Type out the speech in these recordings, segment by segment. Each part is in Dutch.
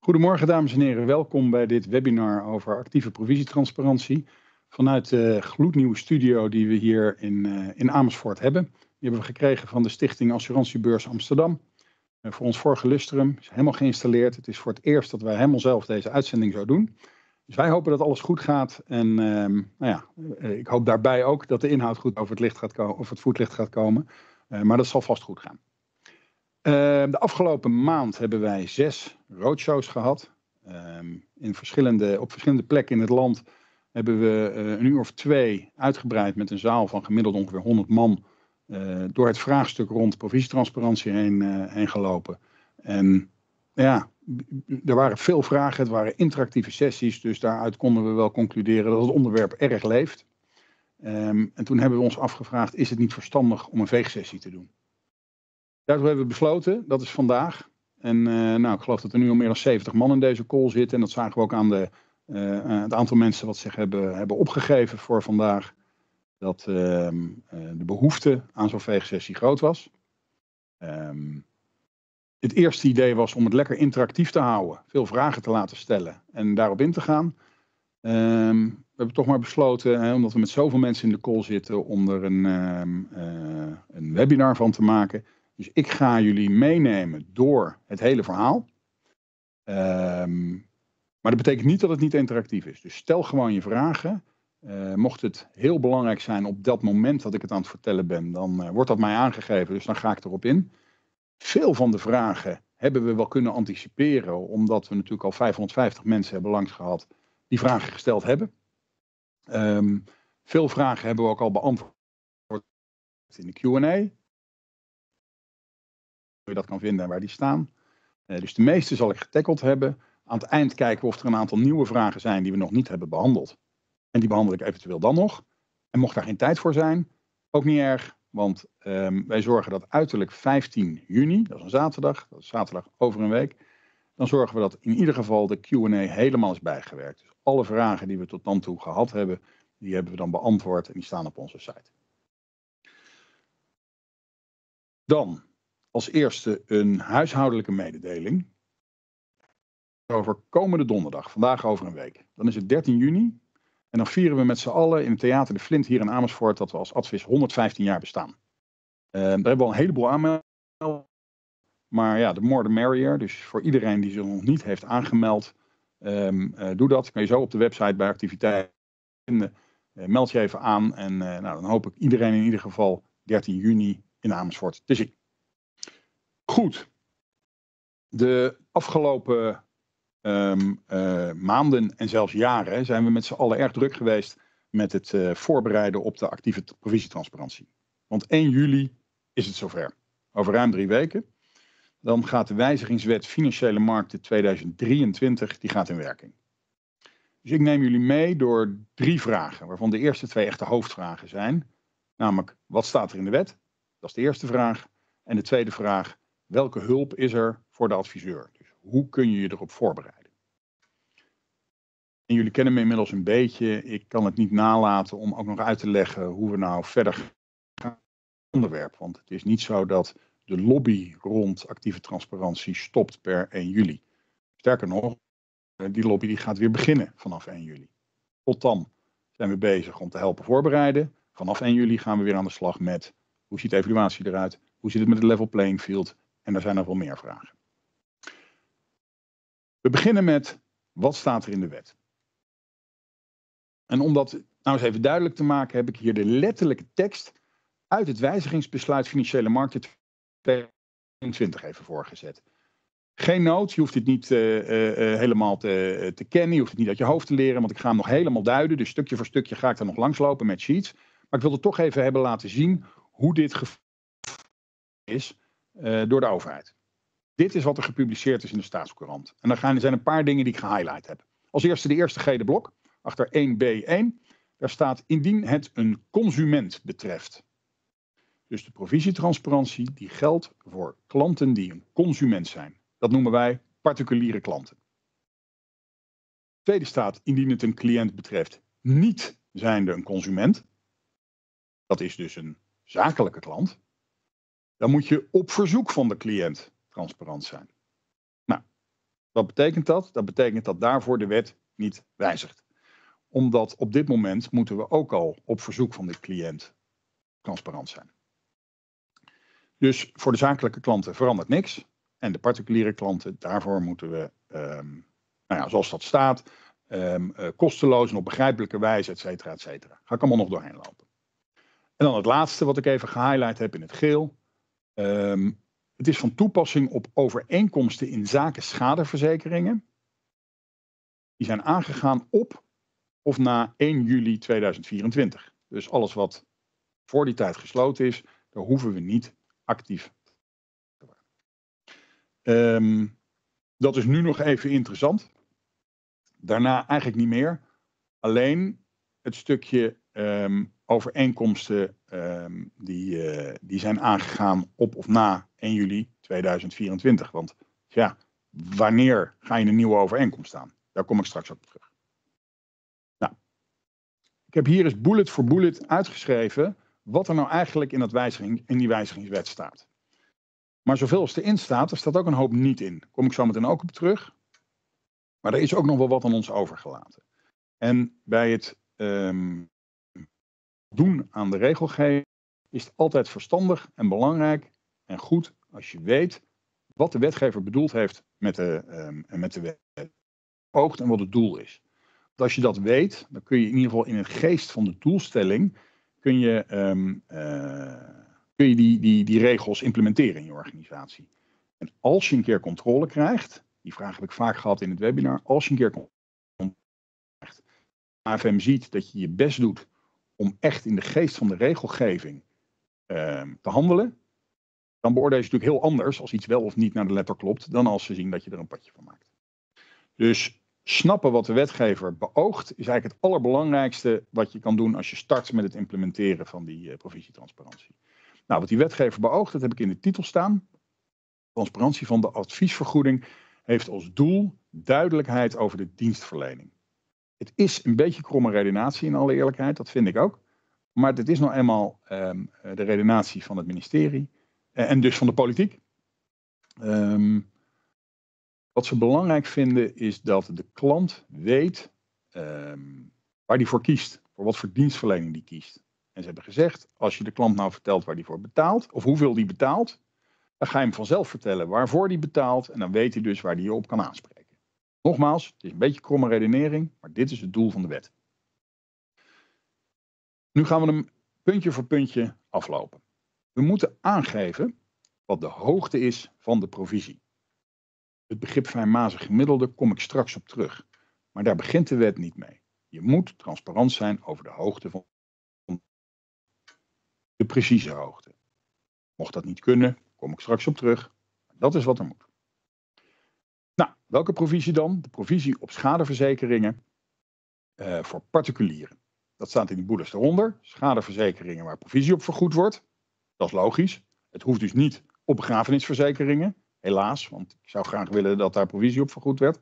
Goedemorgen dames en heren, welkom bij dit webinar over actieve provisietransparantie vanuit de gloednieuwe studio die we hier in Amersfoort hebben. Die hebben we gekregen van de Stichting Assurantiebeurs Amsterdam. Voor ons vorige lustrum is helemaal geïnstalleerd. Het is voor het eerst dat wij helemaal zelf deze uitzending zo doen. Dus wij hopen dat alles goed gaat en ik hoop daarbij ook dat de inhoud goed over het licht gaat komen, of het voetlicht gaat komen. Maar dat zal vast goed gaan. De afgelopen maand hebben wij 6 roadshows gehad. Op verschillende plekken in het land hebben we een uur of 2 uitgebreid met een zaal van gemiddeld ongeveer 100 man door het vraagstuk rond provisietransparantie heen gelopen. En ja, er waren veel vragen, het waren interactieve sessies, dus daaruit konden we wel concluderen dat het onderwerp erg leeft. En toen hebben we ons afgevraagd, is het niet verstandig om een veegsessie te doen? Daartoe hebben we besloten, dat is vandaag. En ik geloof dat er nu al meer dan 70 man in deze call zitten. En dat zagen we ook aan het aantal mensen wat zich hebben opgegeven voor vandaag. Dat de behoefte aan zo'n veegsessie groot was. Het eerste idee was om het lekker interactief te houden. Veel vragen te laten stellen en daarop in te gaan. We hebben toch maar besloten, omdat we met zoveel mensen in de call zitten, om er een webinar van te maken. Dus ik ga jullie meenemen door het hele verhaal. Maar dat betekent niet dat het niet interactief is. Dus stel gewoon je vragen. Mocht het heel belangrijk zijn op dat moment dat ik het aan het vertellen ben, dan wordt dat mij aangegeven. Dus dan ga ik erop in. Veel van de vragen hebben we wel kunnen anticiperen, omdat we natuurlijk al 550 mensen hebben langs gehad die vragen gesteld hebben. Veel vragen hebben we ook al beantwoord in de Q&A. Je dat kan vinden en waar die staan. Dus de meeste zal ik getackled hebben. Aan het eind kijken we of er een aantal nieuwe vragen zijn die we nog niet hebben behandeld. En die behandel ik eventueel dan nog. En mocht daar geen tijd voor zijn, ook niet erg. Want wij zorgen dat uiterlijk 15 juni, dat is een zaterdag over een week. Dan zorgen we dat in ieder geval de Q&A helemaal is bijgewerkt. Dus alle vragen die we tot dan toe gehad hebben, die hebben we dan beantwoord en die staan op onze site. Dan als eerste een huishoudelijke mededeling over komende donderdag, vandaag over een week. Dan is het 13 juni en dan vieren we met z'n allen in het Theater de Flint hier in Amersfoort dat we als Advis 115 jaar bestaan. Daar hebben we al een heleboel aanmeldingen, maar ja, the more the merrier. Dus voor iedereen die zich nog niet heeft aangemeld, doe dat. Kan je zo op de website bij activiteiten vinden. Meld je even aan en dan hoop ik iedereen in ieder geval 13 juni in Amersfoort te zien. Goed, de afgelopen maanden en zelfs jaren zijn we met z'n allen erg druk geweest met het voorbereiden op de actieve provisietransparantie. Want 1 juli is het zover. Over ruim 3 weken. Dan gaat de wijzigingswet Financiële Markten 2023 die gaat in werking. Dus ik neem jullie mee door 3 vragen, waarvan de eerste 2 echte hoofdvragen zijn. Namelijk, wat staat er in de wet? Dat is de eerste vraag. En de tweede vraag, welke hulp is er voor de adviseur? Dus hoe kun je je erop voorbereiden? En jullie kennen me inmiddels een beetje. Ik kan het niet nalaten om ook nog uit te leggen hoe we nou verder gaan met het onderwerp. Want het is niet zo dat de lobby rond actieve transparantie stopt per 1 juli. Sterker nog, die lobby die gaat weer beginnen vanaf 1 juli. Tot dan zijn we bezig om te helpen voorbereiden. Vanaf 1 juli gaan we weer aan de slag met hoe ziet de evaluatie eruit? Hoe zit het met het level playing field? En er zijn nog wel meer vragen. We beginnen met, wat staat er in de wet? En om dat nou eens even duidelijk te maken, heb ik hier de letterlijke tekst uit het wijzigingsbesluit Financiële Markten 2020 even voorgezet. Geen nood, je hoeft dit niet helemaal te kennen, je hoeft het niet uit je hoofd te leren, want ik ga hem nog helemaal duiden. Dus stukje voor stukje ga ik er nog langslopen met sheets. Maar ik wil het toch even hebben laten zien hoe dit is door de overheid. Dit is wat er gepubliceerd is in de Staatscourant. En dan zijn een paar dingen die ik gehighlight heb. Als eerste de eerste gele blok, achter 1b1. Daar staat, indien het een consument betreft. Dus de provisietransparantie die geldt voor klanten die een consument zijn. Dat noemen wij particuliere klanten. Tweede staat, indien het een cliënt betreft, niet zijnde een consument. Dat is dus een zakelijke klant. Dan moet je op verzoek van de cliënt transparant zijn. Nou, Wat betekent dat? Dat betekent dat daarvoor de wet niet wijzigt. Omdat op dit moment moeten we ook al op verzoek van de cliënt transparant zijn. Dus voor de zakelijke klanten verandert niks. En de particuliere klanten, daarvoor moeten we, zoals dat staat, kosteloos en op begrijpelijke wijze, et cetera, et cetera. Ga ik allemaal nog doorheen lopen. En dan het laatste wat ik even gehighlight heb in het geel. Het is van toepassing op overeenkomsten in zaken schadeverzekeringen. Die zijn aangegaan op of na 1 juli 2024. Dus alles wat voor die tijd gesloten is, daar hoeven we niet actief te worden. Dat is nu nog even interessant. Daarna eigenlijk niet meer. Alleen het stukje overeenkomsten die zijn aangegaan op of na 1 juli 2024. Want ja, wanneer ga je een nieuwe overeenkomst aan? Daar kom ik straks op terug. Nou, ik heb hier eens bullet voor bullet uitgeschreven wat er nou eigenlijk in die wijzigingswet staat. Maar zoveel als erin staat, er staat ook een hoop niet in. Daar kom ik zo meteen ook op terug. Maar er is ook nog wel wat aan ons overgelaten. En bij het doen aan de regelgeving is het altijd verstandig en belangrijk en goed als je weet wat de wetgever bedoeld heeft met de wet oogt en wat het doel is. Want als je dat weet, dan kun je in ieder geval in het geest van de doelstelling kun je die regels implementeren in je organisatie. En als je een keer controle krijgt, die vraag heb ik vaak gehad in het webinar, als je een keer controle krijgt, AFM ziet dat je je best doet om echt in de geest van de regelgeving te handelen, dan beoordelen ze natuurlijk heel anders als iets wel of niet naar de letter klopt, dan als ze zien dat je er een padje van maakt. Dus snappen wat de wetgever beoogt is eigenlijk het allerbelangrijkste wat je kan doen als je start met het implementeren van die provisietransparantie. Nou, wat die wetgever beoogt, dat heb ik in de titel staan. Transparantie van de adviesvergoeding heeft als doel duidelijkheid over de dienstverlening. Het is een beetje kromme redenatie in alle eerlijkheid, dat vind ik ook. Maar dit is nou eenmaal de redenatie van het ministerie en dus van de politiek. Wat ze belangrijk vinden is dat de klant weet waar die voor kiest. Voor wat voor dienstverlening die kiest. En ze hebben gezegd, als je de klant nou vertelt waar die voor betaalt, of hoeveel die betaalt, dan ga je hem vanzelf vertellen waarvoor die betaalt en dan weet hij dus waar hij je op kan aanspreken. Nogmaals, het is een beetje kromme redenering, maar dit is het doel van de wet. Nu gaan we hem puntje voor puntje aflopen. We moeten aangeven wat de hoogte is van de provisie. Het begrip fijnmazig gemiddelde kom ik straks op terug. Maar daar begint de wet niet mee. Je moet transparant zijn over de hoogte van de precieze hoogte. Mocht dat niet kunnen, kom ik straks op terug. Dat is wat er moet. Nou, welke provisie dan? De provisie op schadeverzekeringen voor particulieren. Dat staat in die bullet eronder. Schadeverzekeringen waar provisie op vergoed wordt. Dat is logisch. Het hoeft dus niet op begrafenisverzekeringen. Helaas, want ik zou graag willen dat daar provisie op vergoed werd.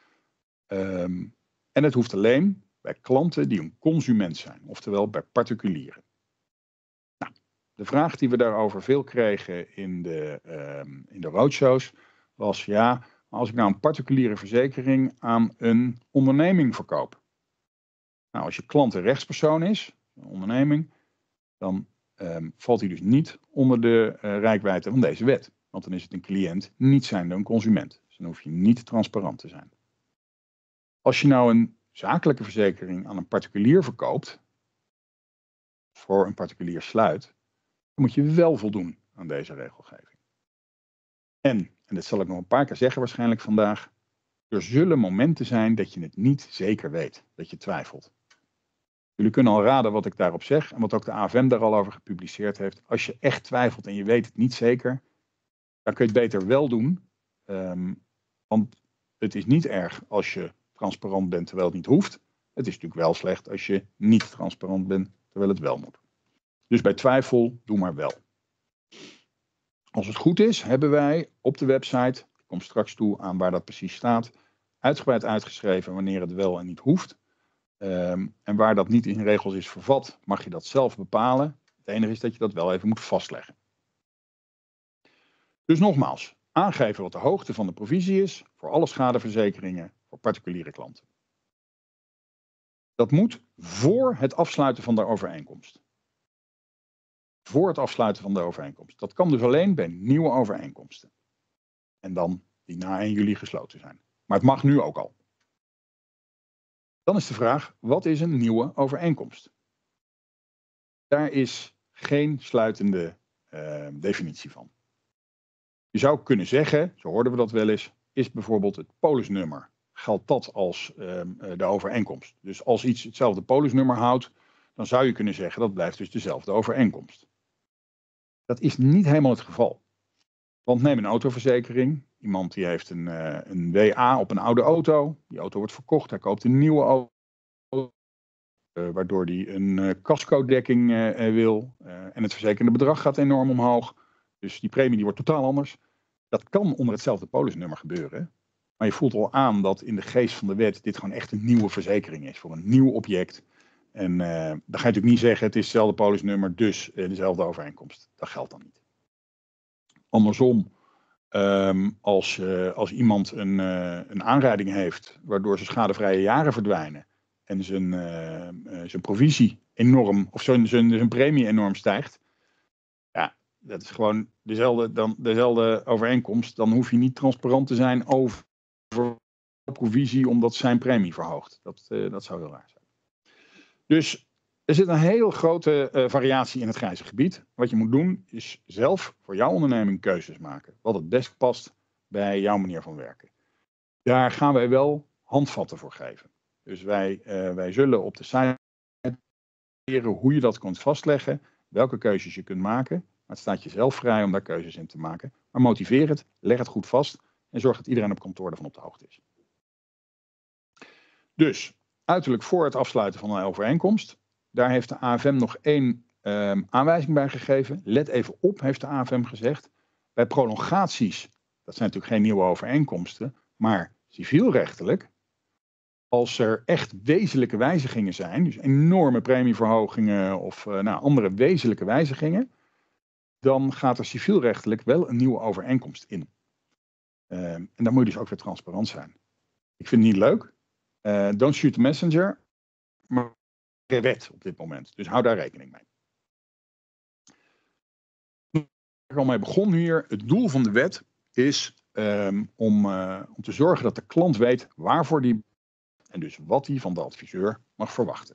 En het hoeft alleen bij klanten die een consument zijn. Oftewel bij particulieren. Nou, de vraag die we daarover veel kregen in de roadshows was: ja, maar als ik nou een particuliere verzekering aan een onderneming verkoop. Nou, als je klant een rechtspersoon is, een onderneming, dan valt hij dus niet onder de reikwijdte van deze wet. Want dan is het een cliënt, niet zijnde een consument. Dus dan hoef je niet transparant te zijn. Als je nou een zakelijke verzekering aan een particulier verkoopt, voor een particulier sluit, dan moet je wel voldoen aan deze regelgeving. En dat zal ik nog een paar keer zeggen waarschijnlijk vandaag, er zullen momenten zijn dat je het niet zeker weet, dat je twijfelt. Jullie kunnen al raden wat ik daarop zeg en wat ook de AFM daar al over gepubliceerd heeft. Als je echt twijfelt en je weet het niet zeker, dan kun je het beter wel doen. Want het is niet erg als je transparant bent terwijl het niet hoeft. Het is natuurlijk wel slecht als je niet transparant bent terwijl het wel moet. Dus bij twijfel, doe maar wel. Als het goed is, hebben wij op de website, ik kom straks toe aan waar dat precies staat, uitgebreid uitgeschreven wanneer het wel en niet hoeft. En waar dat niet in regels is vervat, mag je dat zelf bepalen. Het enige is dat je dat wel even moet vastleggen. Dus nogmaals, aangeven wat de hoogte van de provisie is voor alle schadeverzekeringen voor particuliere klanten. Dat moet voor het afsluiten van de overeenkomst. Voor het afsluiten van de overeenkomst. Dat kan dus alleen bij nieuwe overeenkomsten. En dan die na 1 juli gesloten zijn. Maar het mag nu ook al. Dan is de vraag, wat is een nieuwe overeenkomst? Daar is geen sluitende definitie van. Je zou kunnen zeggen, zo hoorden we dat wel eens, is bijvoorbeeld het polisnummer. Geldt dat als de overeenkomst? Dus als iets hetzelfde polisnummer houdt, dan zou je kunnen zeggen dat blijft dus dezelfde overeenkomst. Dat is niet helemaal het geval. Want neem een autoverzekering. Iemand die heeft een WA op een oude auto. Die auto wordt verkocht, hij koopt een nieuwe auto. Waardoor hij een casco-dekking wil. En het verzekerde bedrag gaat enorm omhoog. Dus die premie die wordt totaal anders. Dat kan onder hetzelfde polisnummer gebeuren. Maar je voelt al aan dat in de geest van de wet dit gewoon echt een nieuwe verzekering is. Voor een nieuw object. En dan ga je natuurlijk niet zeggen het is hetzelfde polisnummer, dus dezelfde overeenkomst. Dat geldt dan niet. Andersom, als iemand een aanrijding heeft waardoor zijn schadevrije jaren verdwijnen. En zijn provisie enorm, of zijn premie enorm stijgt. Ja, dat is gewoon dezelfde overeenkomst. Dan hoef je niet transparant te zijn over provisie omdat zijn premie verhoogt. Dat zou heel raar zijn. Dus er zit een heel grote variatie in het grijze gebied. Wat je moet doen is zelf voor jouw onderneming keuzes maken. Wat het best past bij jouw manier van werken. Daar gaan wij wel handvatten voor geven. Dus wij zullen op de site leren hoe je dat kunt vastleggen. Welke keuzes je kunt maken. Maar het staat je zelf vrij om daar keuzes in te maken. Maar motiveer het, leg het goed vast. En zorg dat iedereen op kantoor ervan op de hoogte is. Dus uiterlijk voor het afsluiten van een overeenkomst. Daar heeft de AFM nog 1 aanwijzing bij gegeven. Let even op, heeft de AFM gezegd. Bij prolongaties, dat zijn natuurlijk geen nieuwe overeenkomsten, maar civielrechtelijk, als er echt wezenlijke wijzigingen zijn, dus enorme premieverhogingen of andere wezenlijke wijzigingen, dan gaat er civielrechtelijk wel een nieuwe overeenkomst in. En dan moet je dus ook weer transparant zijn. Ik vind het niet leuk. Don't shoot the messenger. Maar wet op dit moment. Dus hou daar rekening mee. Ik al mee begon hier. Het doel van de wet is om te zorgen dat de klant weet waarvoor die en dus wat hij van de adviseur mag verwachten.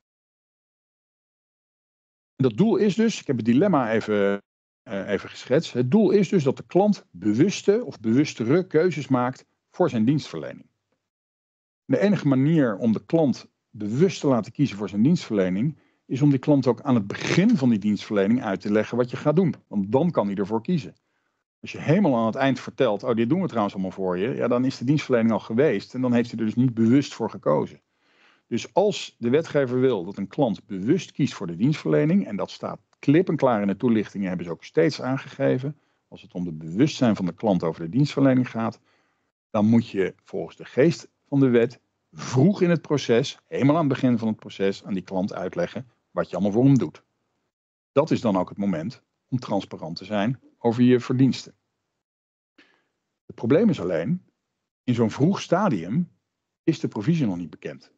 En dat doel is dus, ik heb het dilemma even geschetst. Het doel is dus dat de klant bewuste of bewustere keuzes maakt voor zijn dienstverlening. De enige manier om de klant bewust te laten kiezen voor zijn dienstverlening is om die klant ook aan het begin van die dienstverlening uit te leggen wat je gaat doen. Want dan kan hij ervoor kiezen. Als je helemaal aan het eind vertelt, oh dit doen we trouwens allemaal voor je, ja, dan is de dienstverlening al geweest en dan heeft hij er dus niet bewust voor gekozen. Dus als de wetgever wil dat een klant bewust kiest voor de dienstverlening, en dat staat klip en klaar in de toelichtingen, hebben ze ook steeds aangegeven, als het om het bewustzijn van de klant over de dienstverlening gaat, dan moet je volgens de geest van de wet vroeg in het proces, helemaal aan het begin van het proces, aan die klant uitleggen wat je allemaal voor hem doet. Dat is dan ook het moment om transparant te zijn over je verdiensten. Het probleem is alleen, in zo'n vroeg stadium is de provisie nog niet bekend.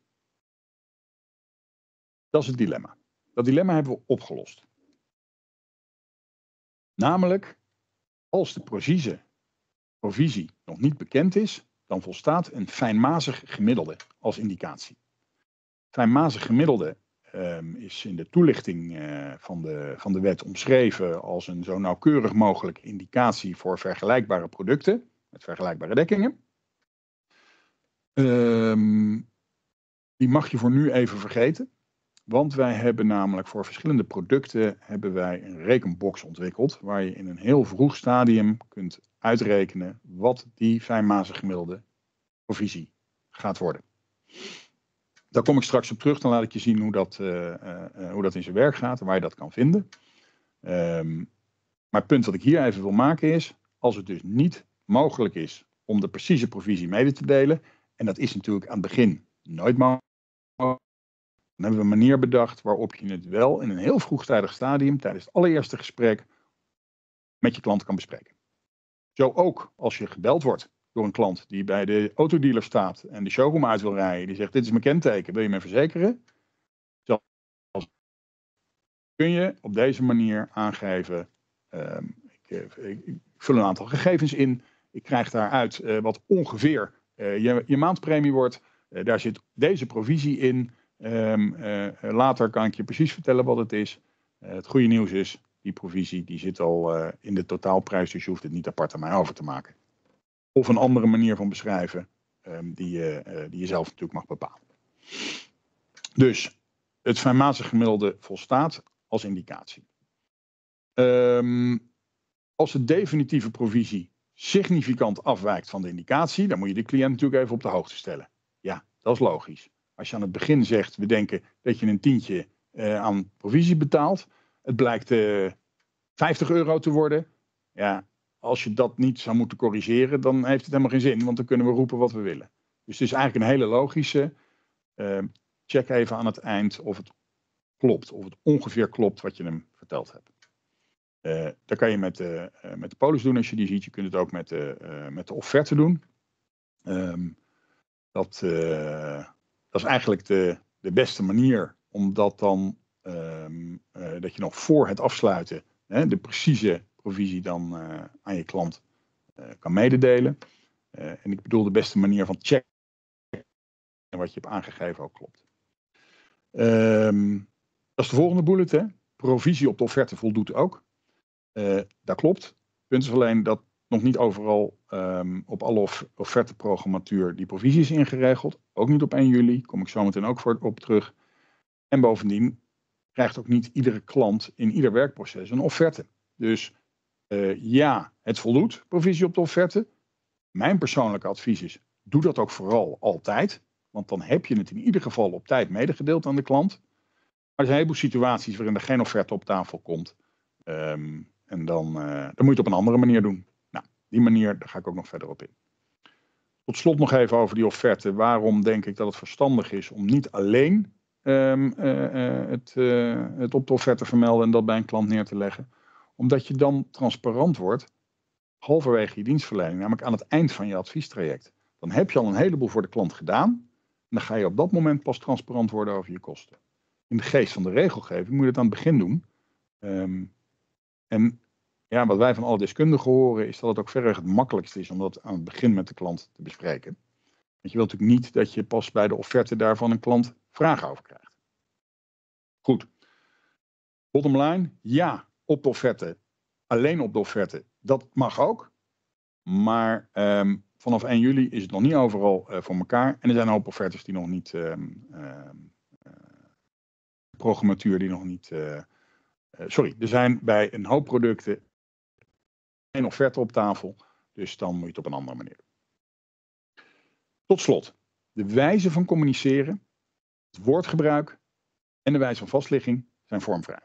Dat is het dilemma. Dat dilemma hebben we opgelost. Namelijk, als de provisie nog niet bekend is, dan volstaat een fijnmazig gemiddelde als indicatie. Fijnmazig gemiddelde is in de toelichting van de wet omschreven als een zo nauwkeurig mogelijke indicatie voor vergelijkbare producten met vergelijkbare dekkingen. Die mag je voor nu even vergeten. Want wij hebben namelijk voor verschillende producten een rekenbox ontwikkeld waar je in een heel vroeg stadium kunt uitrekenen wat die fijnmazig gemiddelde provisie gaat worden. Daar kom ik straks op terug, dan laat ik je zien hoe dat in zijn werk gaat en waar je dat kan vinden. Maar het punt wat ik hier even wil maken is, als het dus niet mogelijk is om de precieze provisie mede te delen, en dat is natuurlijk aan het begin nooit mogelijk, dan hebben we een manier bedacht waarop je het wel in een heel vroegtijdig stadium, tijdens het allereerste gesprek, met je klant kan bespreken. Zo ook als je gebeld wordt door een klant die bij de autodealer staat en de showroom uit wil rijden. Die zegt, dit is mijn kenteken, wil je me verzekeren? Zo kun je op deze manier aangeven, ik vul een aantal gegevens in. Ik krijg daaruit wat ongeveer je maandpremie wordt. Daar zit deze provisie in. Later kan ik je precies vertellen wat het is. Het goede nieuws is, die provisie die zit al in de totaalprijs, dus je hoeft het niet apart aan mij over te maken. Of een andere manier van beschrijven die je zelf natuurlijk mag bepalen. Dus het fijnmaatsig gemiddelde volstaat als indicatie. Als de definitieve provisie significant afwijkt van de indicatie, dan moet je de cliënt natuurlijk even op de hoogte stellen. Ja, dat is logisch. Als je aan het begin zegt, we denken dat je een tientje aan provisie betaalt. Het blijkt €50 te worden. Ja, als je dat niet zou moeten corrigeren, dan heeft het helemaal geen zin. Want dan kunnen we roepen wat we willen. Dus het is eigenlijk een hele logische. Check even aan het eind of het klopt. Of het ongeveer klopt wat je hem verteld hebt. Dat kan je met de polis doen als je die ziet. Je kunt het ook met de offerte doen. Dat is eigenlijk de beste manier. Omdat dan dat je nog voor het afsluiten de precieze provisie dan aan je klant kan mededelen. En ik bedoel de beste manier van checken wat je hebt aangegeven ook klopt. Dat is de volgende bullet. Hè. Provisie op de offerte voldoet ook. Dat klopt. Het punt is alleen dat nog niet overal op alle offerteprogrammatuur die provisie is ingeregeld. Ook niet op 1 juli. Kom ik zo meteen ook op terug. En bovendien krijgt ook niet iedere klant in ieder werkproces een offerte. Dus ja, het voldoet, provisie op de offerte. Mijn persoonlijke advies is, doe dat ook vooral altijd. Want dan heb je het in ieder geval op tijd medegedeeld aan de klant. Maar er zijn een heleboel situaties waarin er geen offerte op tafel komt. En dan moet je het op een andere manier doen. Nou, die manier, daar ga ik ook nog verder op in. Tot slot nog even over die offerte. Waarom denk ik dat het verstandig is om niet alleen het op de offerte vermelden en dat bij een klant neer te leggen? Omdat je dan transparant wordt, halverwege je dienstverlening, namelijk aan het eind van je adviestraject. Dan heb je al een heleboel voor de klant gedaan. En dan ga je op dat moment pas transparant worden over je kosten. In de geest van de regelgeving moet je het aan het begin doen. En ja, wat wij van alle deskundigen horen is dat het ook verreweg het makkelijkste is om dat aan het begin met de klant te bespreken. Want je wilt natuurlijk niet dat je pas bij de offerte daarvan een klant vragen over krijgt. Goed. Bottom line, ja, op de offerte. Alleen op de offerte, dat mag ook. Maar vanaf 1 juli is het nog niet overal voor elkaar. En er zijn een hoop offertes die nog niet, programmatuur die nog niet, er zijn bij een hoop producten geen offerte op tafel. Dus dan moet je het op een andere manier doen. Tot slot, de wijze van communiceren, het woordgebruik en de wijze van vastligging zijn vormvrij.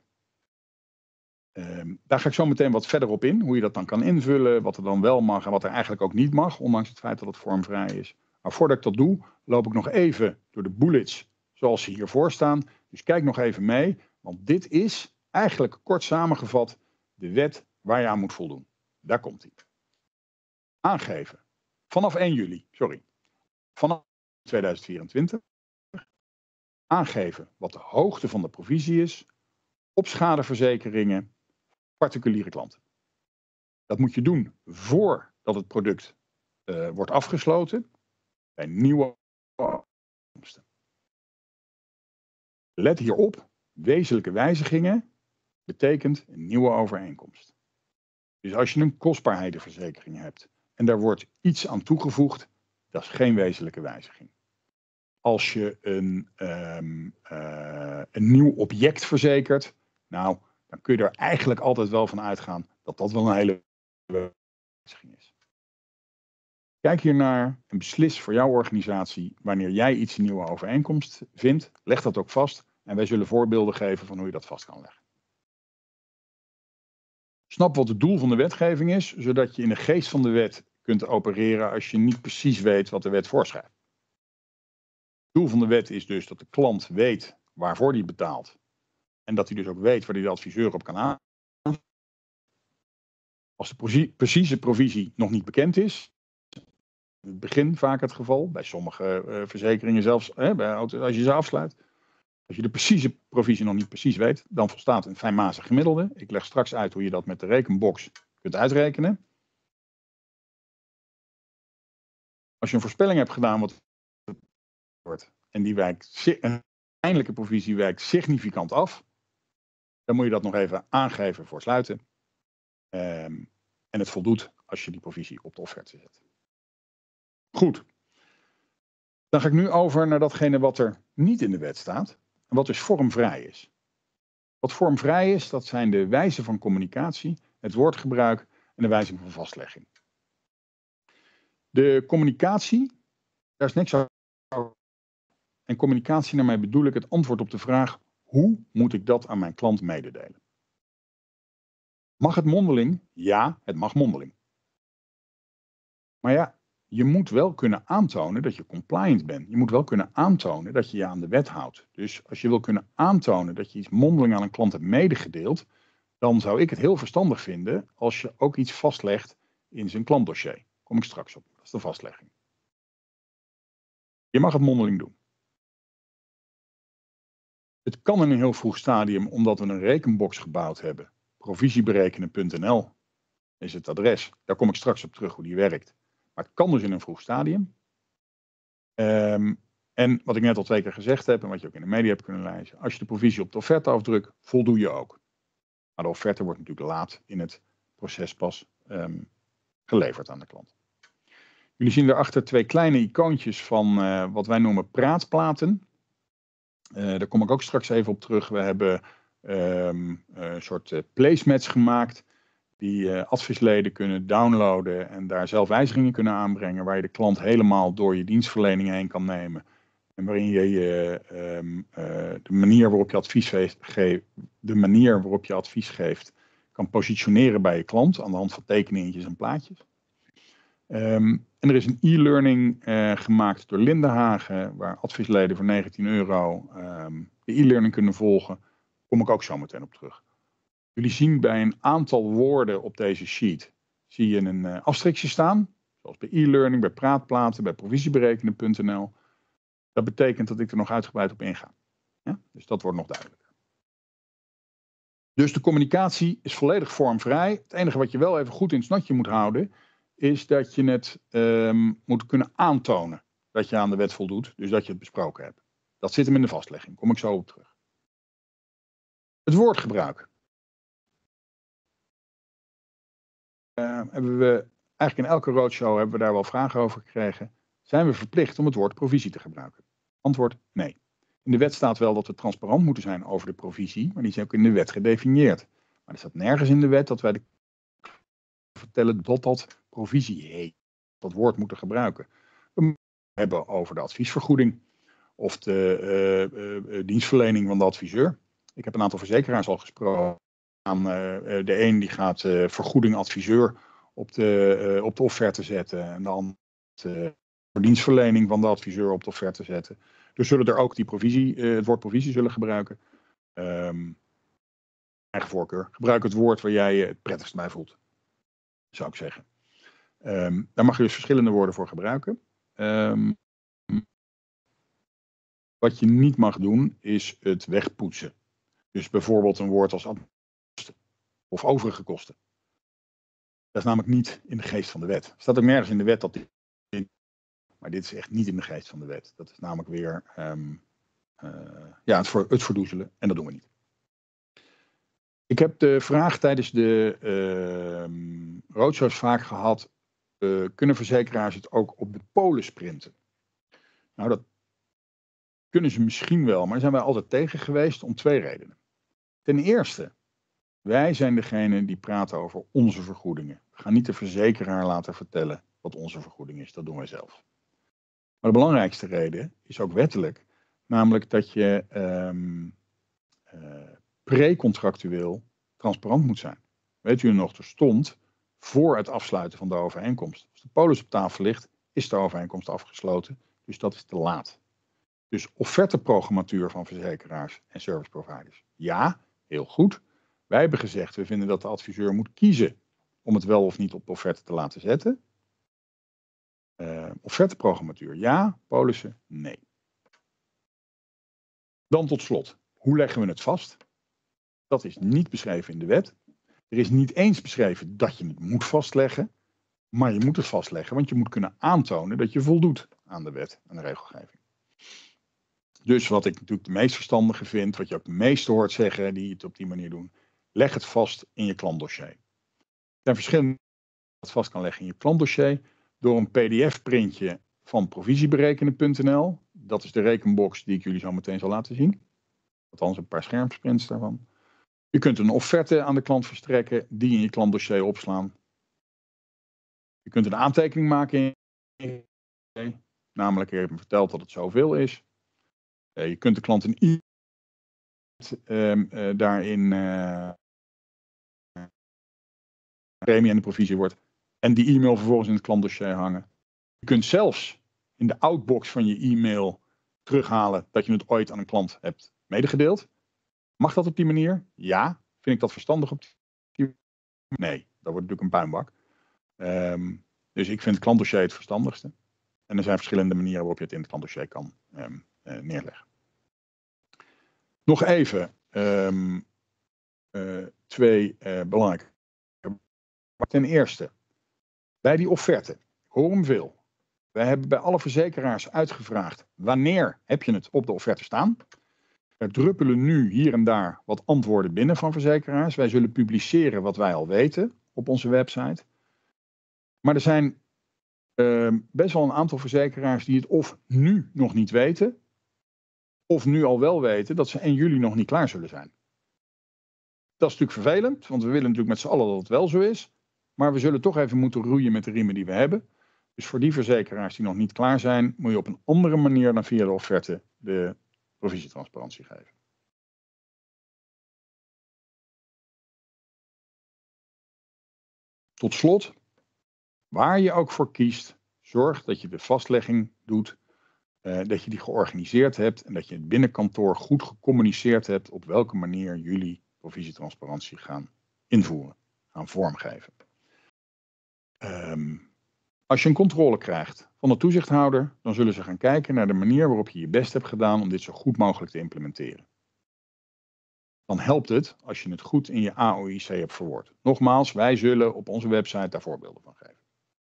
Daar ga ik zo meteen wat verder op in, hoe je dat dan kan invullen, wat er dan wel mag en wat er eigenlijk ook niet mag, ondanks het feit dat het vormvrij is. Maar voordat ik dat doe, loop ik nog even door de bullets zoals ze hiervoor staan. Dus kijk nog even mee, want dit is eigenlijk kort samengevat de wet waar je aan moet voldoen. Daar komt ie. Aangeven. Vanaf 2024. Aangeven wat de hoogte van de provisie is op schadeverzekeringen particuliere klanten. Dat moet je doen voordat het product wordt afgesloten bij nieuwe overeenkomsten. Let hierop, wezenlijke wijzigingen betekent een nieuwe overeenkomst. Dus als je een kostbaarheidenverzekering hebt en daar wordt iets aan toegevoegd, dat is geen wezenlijke wijziging. Als je een nieuw object verzekert, nou, dan kun je er eigenlijk altijd wel van uitgaan dat dat wel een hele wijziging is. Kijk hiernaar en beslis voor jouw organisatie wanneer jij iets een nieuwe overeenkomst vindt. Leg dat ook vast en wij zullen voorbeelden geven van hoe je dat vast kan leggen. Snap wat het doel van de wetgeving is, zodat je in de geest van de wet kunt opereren als je niet precies weet wat de wet voorschrijft. Het doel van de wet is dus dat de klant weet waarvoor hij betaalt. En dat hij dus ook weet waar hij de adviseur op kan aan. Als de precieze provisie nog niet bekend is, in het begin vaak het geval, bij sommige verzekeringen zelfs, als je ze afsluit. Als je de precieze provisie nog niet precies weet, dan volstaat een fijnmazig gemiddelde. Ik leg straks uit hoe je dat met de rekenbox kunt uitrekenen. Als je een voorspelling hebt gedaan wat wordt en die een eindelijke provisie wijkt significant af, dan moet je dat nog even aangeven voor sluiten. En het voldoet als je die provisie op de offerte zet. Goed. Dan ga ik nu over naar datgene wat er niet in de wet staat en wat dus vormvrij is. Wat vormvrij is, dat zijn de wijze van communicatie, het woordgebruik en de wijze van vastlegging. De communicatie, daar is niks over. En communicatie, daarmee bedoel ik het antwoord op de vraag: hoe moet ik dat aan mijn klant mededelen? Mag het mondeling? Ja, het mag mondeling. Maar ja, je moet wel kunnen aantonen dat je compliant bent. Je moet wel kunnen aantonen dat je je aan de wet houdt. Dus als je wil kunnen aantonen dat je iets mondeling aan een klant hebt medegedeeld, dan zou ik het heel verstandig vinden als je ook iets vastlegt in zijn klantdossier. Daar kom ik straks op. Dat is de vastlegging. Je mag het mondeling doen. Het kan in een heel vroeg stadium, omdat we een rekenbox gebouwd hebben. Provisieberekenen.nl is het adres. Daar kom ik straks op terug hoe die werkt. Maar het kan dus in een vroeg stadium. En wat ik net al 2 keer gezegd heb en wat je ook in de media hebt kunnen lezen. Als je de provisie op de offerte afdrukt, voldoe je ook. Maar de offerte wordt natuurlijk laat in het proces pas geleverd aan de klant. Jullie zien daarachter 2 kleine icoontjes van wat wij noemen praatplaten. Daar kom ik ook straks even op terug. We hebben een soort placemats gemaakt die adviesleden kunnen downloaden en daar zelf wijzigingen kunnen aanbrengen, waar je de klant helemaal door je dienstverlening heen kan nemen. En waarin je de manier waarop je advies geeft kan positioneren bij je klant aan de hand van tekeningetjes en plaatjes. En er is een e-learning gemaakt door Lindenhagen, waar adviesleden voor €19 de e-learning kunnen volgen. Daar kom ik ook zo meteen op terug. Jullie zien bij een aantal woorden op deze sheet, zie je een asterixje staan. Zoals bij e-learning, bij praatplaten, bij provisieberekenen.nl. Dat betekent dat ik er nog uitgebreid op inga. Ja? Dus dat wordt nog duidelijker. Dus de communicatie is volledig vormvrij. Het enige wat je wel even goed in het snotje moet houden, is dat je het moet kunnen aantonen dat je aan de wet voldoet. Dus dat je het besproken hebt. Dat zit hem in de vastlegging. Kom ik zo op terug. Het woordgebruik. Hebben we eigenlijk in elke roadshow hebben we daar wel vragen over gekregen. Zijn we verplicht om het woord provisie te gebruiken? Antwoord: nee. In de wet staat wel dat we transparant moeten zijn over de provisie, maar die is ook in de wet gedefinieerd. Maar er staat nergens in de wet dat wij vertellen dat provisie heet. Dat woord moeten gebruiken. We moeten het hebben over de adviesvergoeding of de dienstverlening van de adviseur. Ik heb een aantal verzekeraars al gesproken. De een die gaat vergoeding adviseur op de offerte zetten en dan de dienstverlening van de adviseur op de offerte zetten. Dus zullen er ook het woord provisie zullen gebruiken. Eigen voorkeur. Gebruik het woord waar jij je het prettigst bij voelt, zou ik zeggen. Daar mag je dus verschillende woorden voor gebruiken. Wat je niet mag doen is het wegpoetsen. Dus bijvoorbeeld een woord als of overige kosten. Dat is namelijk niet in de geest van de wet. Er staat ook nergens in de wet dat dit. Maar dit is echt niet in de geest van de wet. Dat is namelijk weer het verdoezelen. En dat doen we niet. Ik heb de vraag tijdens de roadshows vaak gehad. Kunnen verzekeraars het ook op de polis printen? Nou, dat kunnen ze misschien wel. Maar daar zijn wij altijd tegen geweest om 2 redenen. Ten eerste. Wij zijn degene die praten over onze vergoedingen. We gaan niet de verzekeraar laten vertellen wat onze vergoeding is. Dat doen wij zelf. Maar de belangrijkste reden is ook wettelijk. Namelijk dat je precontractueel transparant moet zijn. Weet u nog, er stond voor het afsluiten van de overeenkomst. Als de polis op tafel ligt, is de overeenkomst afgesloten. Dus dat is te laat. Dus offerteprogrammatuur van verzekeraars en service providers. Ja, heel goed. Wij hebben gezegd, we vinden dat de adviseur moet kiezen om het wel of niet op de offerte te laten zetten. Offerteprogrammatuur ja, polissen nee. Dan tot slot, hoe leggen we het vast? Dat is niet beschreven in de wet. Er is niet eens beschreven dat je het moet vastleggen, maar je moet het vastleggen, want je moet kunnen aantonen dat je voldoet aan de wet en de regelgeving. Dus wat ik natuurlijk de meest verstandige vind, wat je ook de meeste hoort zeggen die het op die manier doen, leg het vast in je klantdossier. Er zijn verschillende manieren dat je het vast kan leggen in je klantdossier door een pdf-printje van provisieberekenen.nl. Dat is de rekenbox die ik jullie zo meteen zal laten zien. Althans een paar schermprints daarvan. Je kunt een offerte aan de klant verstrekken, die in je klantdossier opslaan. Je kunt een aantekening maken in je dossier, namelijk ik heb hem verteld dat het zoveel is. Je kunt de klant een daarin premie en de provisie wordt en die e-mail vervolgens in het klantdossier hangen. Je kunt zelfs in de outbox van je e-mail terughalen dat je het ooit aan een klant hebt medegedeeld. Mag dat op die manier? Ja. Vind ik dat verstandig op die manier? Nee, dat wordt natuurlijk een puinbak. Dus ik vind het klantdossier het verstandigste. En er zijn verschillende manieren waarop je het in het klantdossier kan neerleggen. Nog even twee belangrijke. Ten eerste, bij die offerte, ik hoor hem veel. Wij hebben bij alle verzekeraars uitgevraagd wanneer heb je het op de offerte staan. Er druppelen nu hier en daar wat antwoorden binnen van verzekeraars. Wij zullen publiceren wat wij al weten op onze website. Maar er zijn best wel een aantal verzekeraars die het of nu nog niet weten, of nu al wel weten dat ze 1 juli nog niet klaar zullen zijn. Dat is natuurlijk vervelend, want we willen natuurlijk met z'n allen dat het wel zo is. Maar we zullen toch even moeten roeien met de riemen die we hebben. Dus voor die verzekeraars die nog niet klaar zijn, moet je op een andere manier dan via de offerte de provisietransparantie geven. Tot slot, waar je ook voor kiest, zorg dat je de vastlegging doet, dat je die georganiseerd hebt en dat je het binnenkantoor goed gecommuniceerd hebt op welke manier jullie provisietransparantie gaan invoeren, gaan vormgeven. Als je een controle krijgt van de toezichthouder, dan zullen ze gaan kijken naar de manier waarop je je best hebt gedaan om dit zo goed mogelijk te implementeren. Dan helpt het als je het goed in je AOIC hebt verwoord. Nogmaals, wij zullen op onze website daar voorbeelden van geven.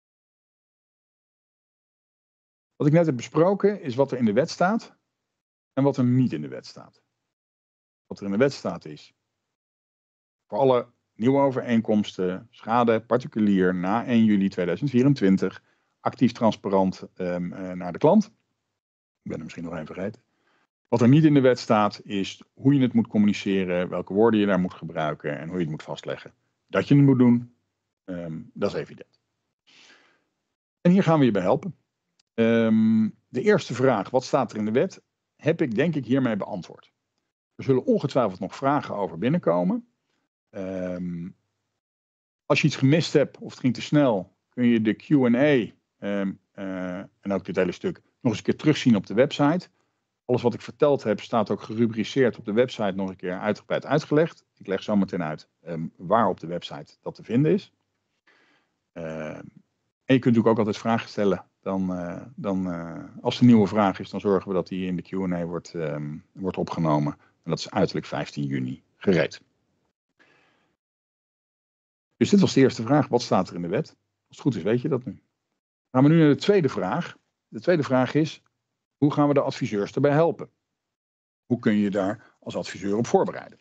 Wat ik net heb besproken is wat er in de wet staat en wat er niet in de wet staat. Wat er in de wet staat is voor alle nieuwe overeenkomsten, schade particulier na 1 juli 2024, actief transparant naar de klant. Ik ben er misschien nog even vergeten. Wat er niet in de wet staat is hoe je het moet communiceren, welke woorden je daar moet gebruiken en hoe je het moet vastleggen. Dat je het moet doen, dat is evident. En hier gaan we je bij helpen. De eerste vraag, wat staat er in de wet, heb ik denk ik hiermee beantwoord. Er zullen ongetwijfeld nog vragen over binnenkomen. Als je iets gemist hebt of het ging te snel, kun je de Q&A en ook dit hele stuk nog eens een keer terugzien op de website. Alles wat ik verteld heb staat ook gerubriceerd op de website nog een keer uitgebreid uitgelegd. Ik leg zo meteen uit waar op de website dat te vinden is. En je kunt natuurlijk ook altijd vragen stellen. Als er een nieuwe vraag is, dan zorgen we dat die in de Q&A wordt opgenomen. En dat is uiterlijk 15 juni gereed. Dus dit was de eerste vraag. Wat staat er in de wet? Als het goed is, weet je dat nu. Dan gaan we nu naar de tweede vraag. De tweede vraag is, hoe gaan we de adviseurs erbij helpen? Hoe kun je daar als adviseur op voorbereiden?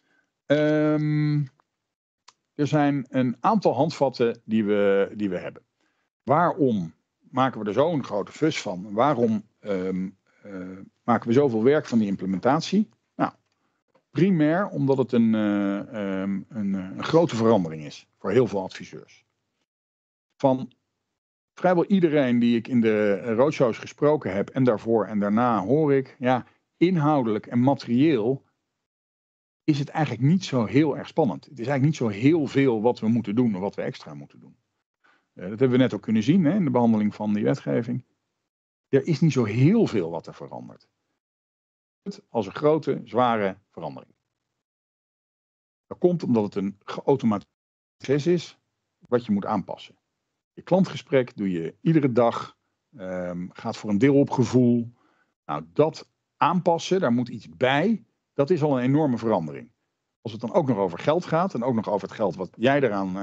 Er zijn een aantal handvatten die we hebben. Waarom maken we er zo'n grote fus van? Waarom maken we zoveel werk van die implementatie? Nou, primair omdat het een grote verandering is voor heel veel adviseurs. Van vrijwel iedereen die ik in de roadshows gesproken heb en daarvoor en daarna hoor ik, ja, inhoudelijk en materieel is het eigenlijk niet zo heel erg spannend. Het is eigenlijk niet zo heel veel wat we moeten doen of wat we extra moeten doen. Dat hebben we net ook kunnen zien in de behandeling van die wetgeving. Er is niet zo heel veel wat er verandert. Als een grote, zware verandering. Dat komt omdat het een geautomatiseerd proces is. wat je moet aanpassen. Je klantgesprek doe je iedere dag. Gaat voor een deel op gevoel. Nou, dat aanpassen, daar moet iets bij. Dat is al een enorme verandering. Als het dan ook nog over geld gaat en ook nog over het geld wat jij eraan,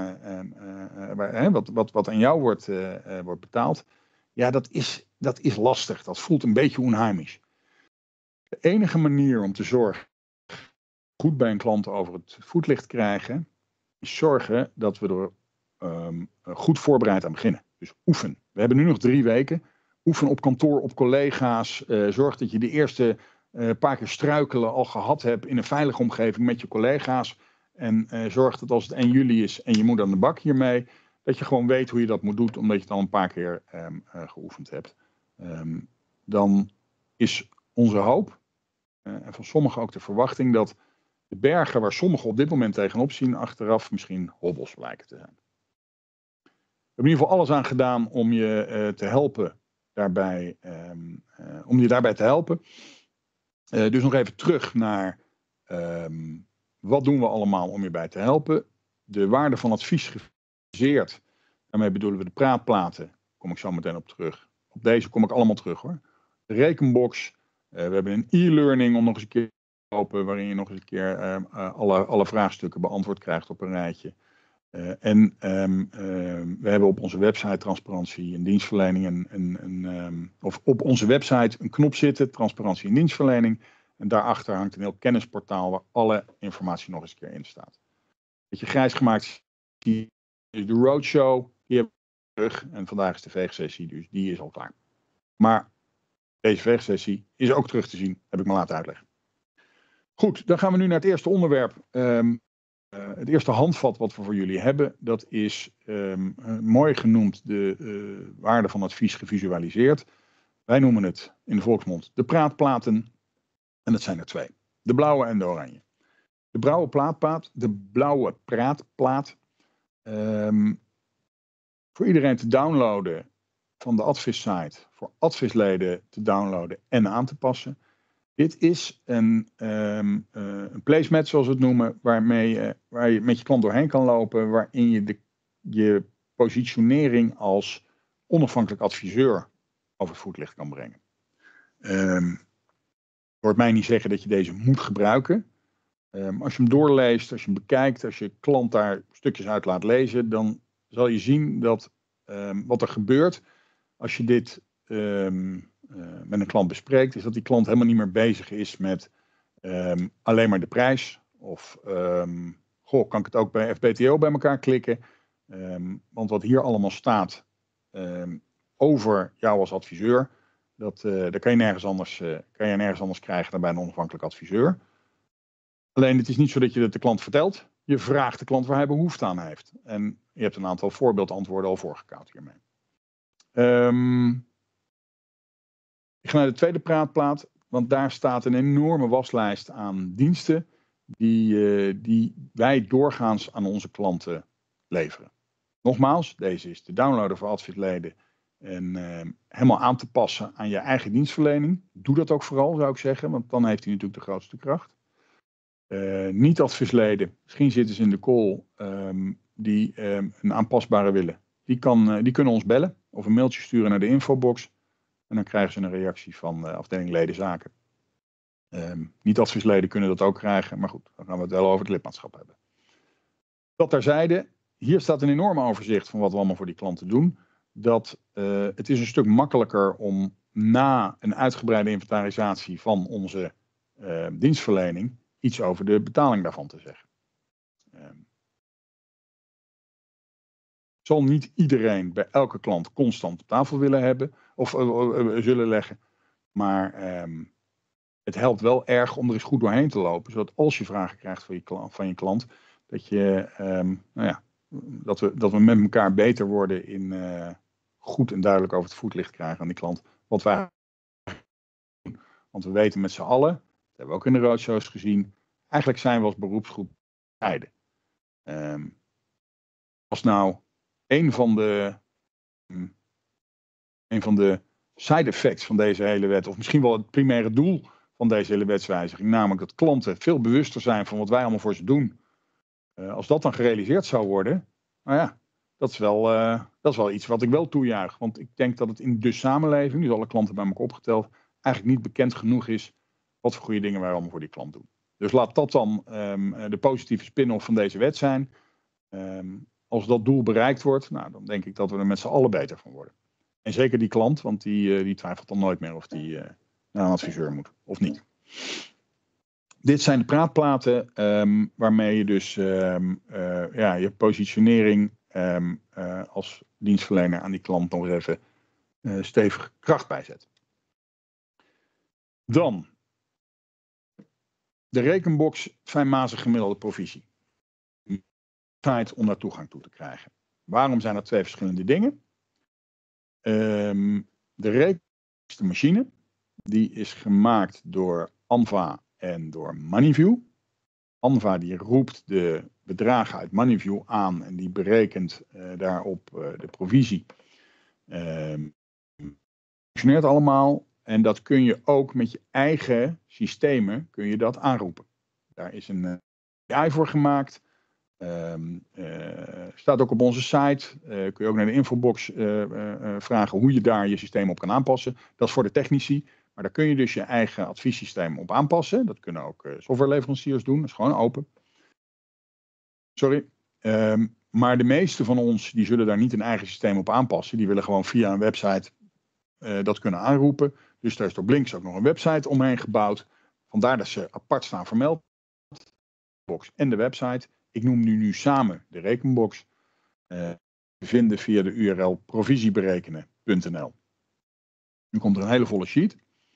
wat aan jou wordt betaald. Ja, dat is lastig. Dat voelt een beetje onheimisch. De enige manier om te zorgen goed bij een klant over het voetlicht krijgen, is zorgen dat we er goed voorbereid aan beginnen. Dus oefen. We hebben nu nog 3 weken. Oefen op kantoor, op collega's. Zorg dat je de eerste paar keer struikelen al gehad hebt in een veilige omgeving met je collega's. En zorg dat als het 1 juli is en je moet aan de bak hiermee, dat je gewoon weet hoe je dat moet doen, omdat je het al een paar keer geoefend hebt. Dan is onze hoop, en van sommigen ook de verwachting, dat de bergen waar sommigen op dit moment tegenop zien, achteraf misschien hobbels blijken te zijn. We hebben in ieder geval alles aan gedaan om je te helpen daarbij, te helpen. Dus nog even terug naar wat doen we allemaal om je bij te helpen. De waarde van advies geviseerd. Daarmee bedoelen we de praatplaten. Daar kom ik zo meteen op terug. Op deze kom ik allemaal terug hoor. De rekenbox. We hebben een e-learning om nog eens een keer te lopen, waarin je nog eens een keer alle vraagstukken beantwoord krijgt op een rijtje. We hebben op onze website transparantie en dienstverlening of op onze website een knop zitten, transparantie en dienstverlening. En daarachter hangt een heel kennisportaal waar alle informatie nog eens een keer in staat. Beetje grijs gemaakt is de roadshow, die hebben we terug. En vandaag is de veegsessie, dus die is al klaar. Maar deze veegsessie is ook terug te zien, heb ik me laten uitleggen. Goed, dan gaan we nu naar het eerste onderwerp. Het eerste handvat wat we voor jullie hebben, dat is mooi genoemd de waarde van advies gevisualiseerd. Wij noemen het in de volksmond de praatplaten. En dat zijn er 2. De blauwe en de oranje. De blauwe praatplaat. Voor iedereen te downloaden van de Advis-site. Voor Advisleden te downloaden en aan te passen. Dit is een placemat, zoals we het noemen, waar je met je klant doorheen kan lopen, waarin je je positionering als onafhankelijk adviseur over het voetlicht kan brengen. Hoort mij niet zeggen dat je deze moet gebruiken. Als je hem doorleest, als je hem bekijkt, als je klant daar stukjes uit laat lezen, dan zal je zien dat wat er gebeurt als je dit met een klant bespreekt, is dat die klant helemaal niet meer bezig is met alleen maar de prijs. Of kan ik het ook bij FBTO bij elkaar klikken? Want wat hier allemaal staat over jou als adviseur, dat kan je nergens anders krijgen dan bij een onafhankelijk adviseur. Alleen het is niet zo dat je het de klant vertelt. Je vraagt de klant waar hij behoefte aan heeft. En je hebt een aantal voorbeeldantwoorden al voorgekoud hiermee. Ik ga naar de tweede praatplaat, want daar staat een enorme waslijst aan diensten die wij doorgaans aan onze klanten leveren. Nogmaals, deze is te downloaden voor advisleden en helemaal aan te passen aan je eigen dienstverlening. Doe dat ook vooral, zou ik zeggen, want dan heeft hij natuurlijk de grootste kracht. Niet-advisleden, misschien zitten ze in de call die een aanpasbare willen. Die kunnen ons bellen of een mailtje sturen naar de infobox. En dan krijgen ze een reactie van de afdeling ledenzaken. Niet-advisleden kunnen dat ook krijgen, maar goed, dan gaan we het wel over het lidmaatschap hebben. Dat terzijde, hier staat een enorm overzicht van wat we allemaal voor die klanten doen. Het is een stuk makkelijker om na een uitgebreide inventarisatie van onze dienstverlening iets over de betaling daarvan te zeggen. Zal niet iedereen bij elke klant constant op tafel willen hebben of zullen leggen. Maar het helpt wel erg om er eens goed doorheen te lopen. Zodat als je vragen krijgt van je klant, dat we met elkaar beter worden in goed en duidelijk over het voetlicht krijgen aan die klant. Wat wij doen. Want we weten met z'n allen, dat hebben we ook in de roadshows gezien, eigenlijk zijn we als beroepsgroep bescheiden. Als nou een van de side effects van deze hele wet, of misschien wel het primaire doel van deze hele wetswijziging, namelijk dat klanten veel bewuster zijn van wat wij allemaal voor ze doen. Als dat dan gerealiseerd zou worden, nou ja, dat is wel iets wat ik wel toejuich. Want ik denk dat het in de samenleving, dus alle klanten bij elkaar opgeteld, eigenlijk niet bekend genoeg is wat voor goede dingen wij allemaal voor die klant doen. Dus laat dat dan de positieve spin-off van deze wet zijn. Als dat doel bereikt wordt, nou, dan denk ik dat we er met z'n allen beter van worden. En zeker die klant, want die twijfelt dan nooit meer of die naar een adviseur moet of niet. Dit zijn de praatplaten waarmee je dus je positionering als dienstverlener aan die klant nog even stevig kracht bijzet. Dan de rekenbox fijnmazig gemiddelde provisie. Tijd om daar toegang toe te krijgen. Waarom zijn er twee verschillende dingen? De rekenmachine die is gemaakt door Anva en door Moneyview. Anva die roept de bedragen uit Moneyview aan en die berekent daarop de provisie. Functioneert allemaal en dat kun je ook met je eigen systemen kun je dat aanroepen. Daar is een AI voor gemaakt. Staat ook op onze site. Kun je ook naar de infobox vragen hoe je daar je systeem op kan aanpassen. Dat is voor de technici. Maar daar kun je dus je eigen adviessysteem op aanpassen. Dat kunnen ook softwareleveranciers doen. Dat is gewoon open. Sorry. Maar de meeste van ons die zullen daar niet een eigen systeem op aanpassen. Die willen gewoon via een website dat kunnen aanroepen. Dus daar is door Blinks ook nog een website omheen gebouwd. Vandaar dat ze apart staan vermeld. En de website. Ik noem nu samen de rekenbox. Te vinden via de URL provisieberekenen.nl. Nu komt er een hele volle sheet.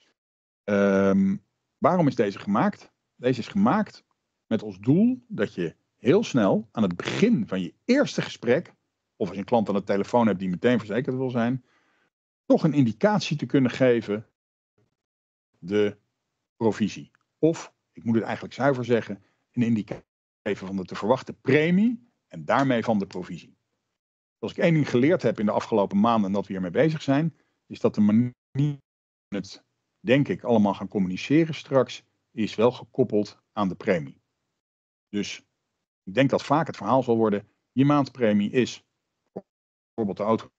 Waarom is deze gemaakt? Deze is gemaakt met als doel dat je heel snel aan het begin van je eerste gesprek, of als je een klant aan de telefoon hebt die meteen verzekerd wil zijn, toch een indicatie te kunnen geven de provisie. Of, ik moet het eigenlijk zuiver zeggen, een indicatie geven van de te verwachten premie en daarmee van de provisie. Als ik één ding geleerd heb in de afgelopen maanden en dat we hiermee bezig zijn, is dat de manier het, denk ik, allemaal gaan communiceren straks, is wel gekoppeld aan de premie. Dus ik denk dat vaak het verhaal zal worden, je maandpremie is bijvoorbeeld de auto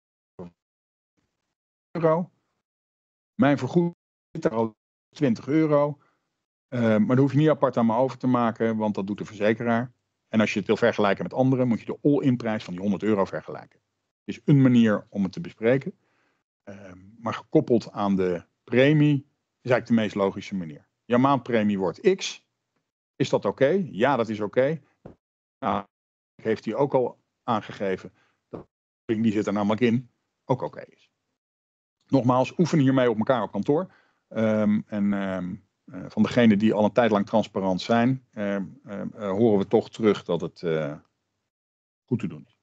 €. Mijn vergoeding is al €20. Maar daar hoef je niet apart aan me over te maken, want dat doet de verzekeraar. En als je het wil vergelijken met anderen, moet je de all-in prijs van die €100 vergelijken. Het is een manier om het te bespreken. Maar gekoppeld aan de premie is eigenlijk de meest logische manier. Jouw maandpremie wordt X. Is dat oké? Ja, dat is oké. Nou, heeft hij ook al aangegeven dat die zit er namelijk in ook oké is. Nogmaals, oefen hiermee op elkaar op kantoor. Van degenen die al een tijd lang transparant zijn, horen we toch terug dat het goed te doen is.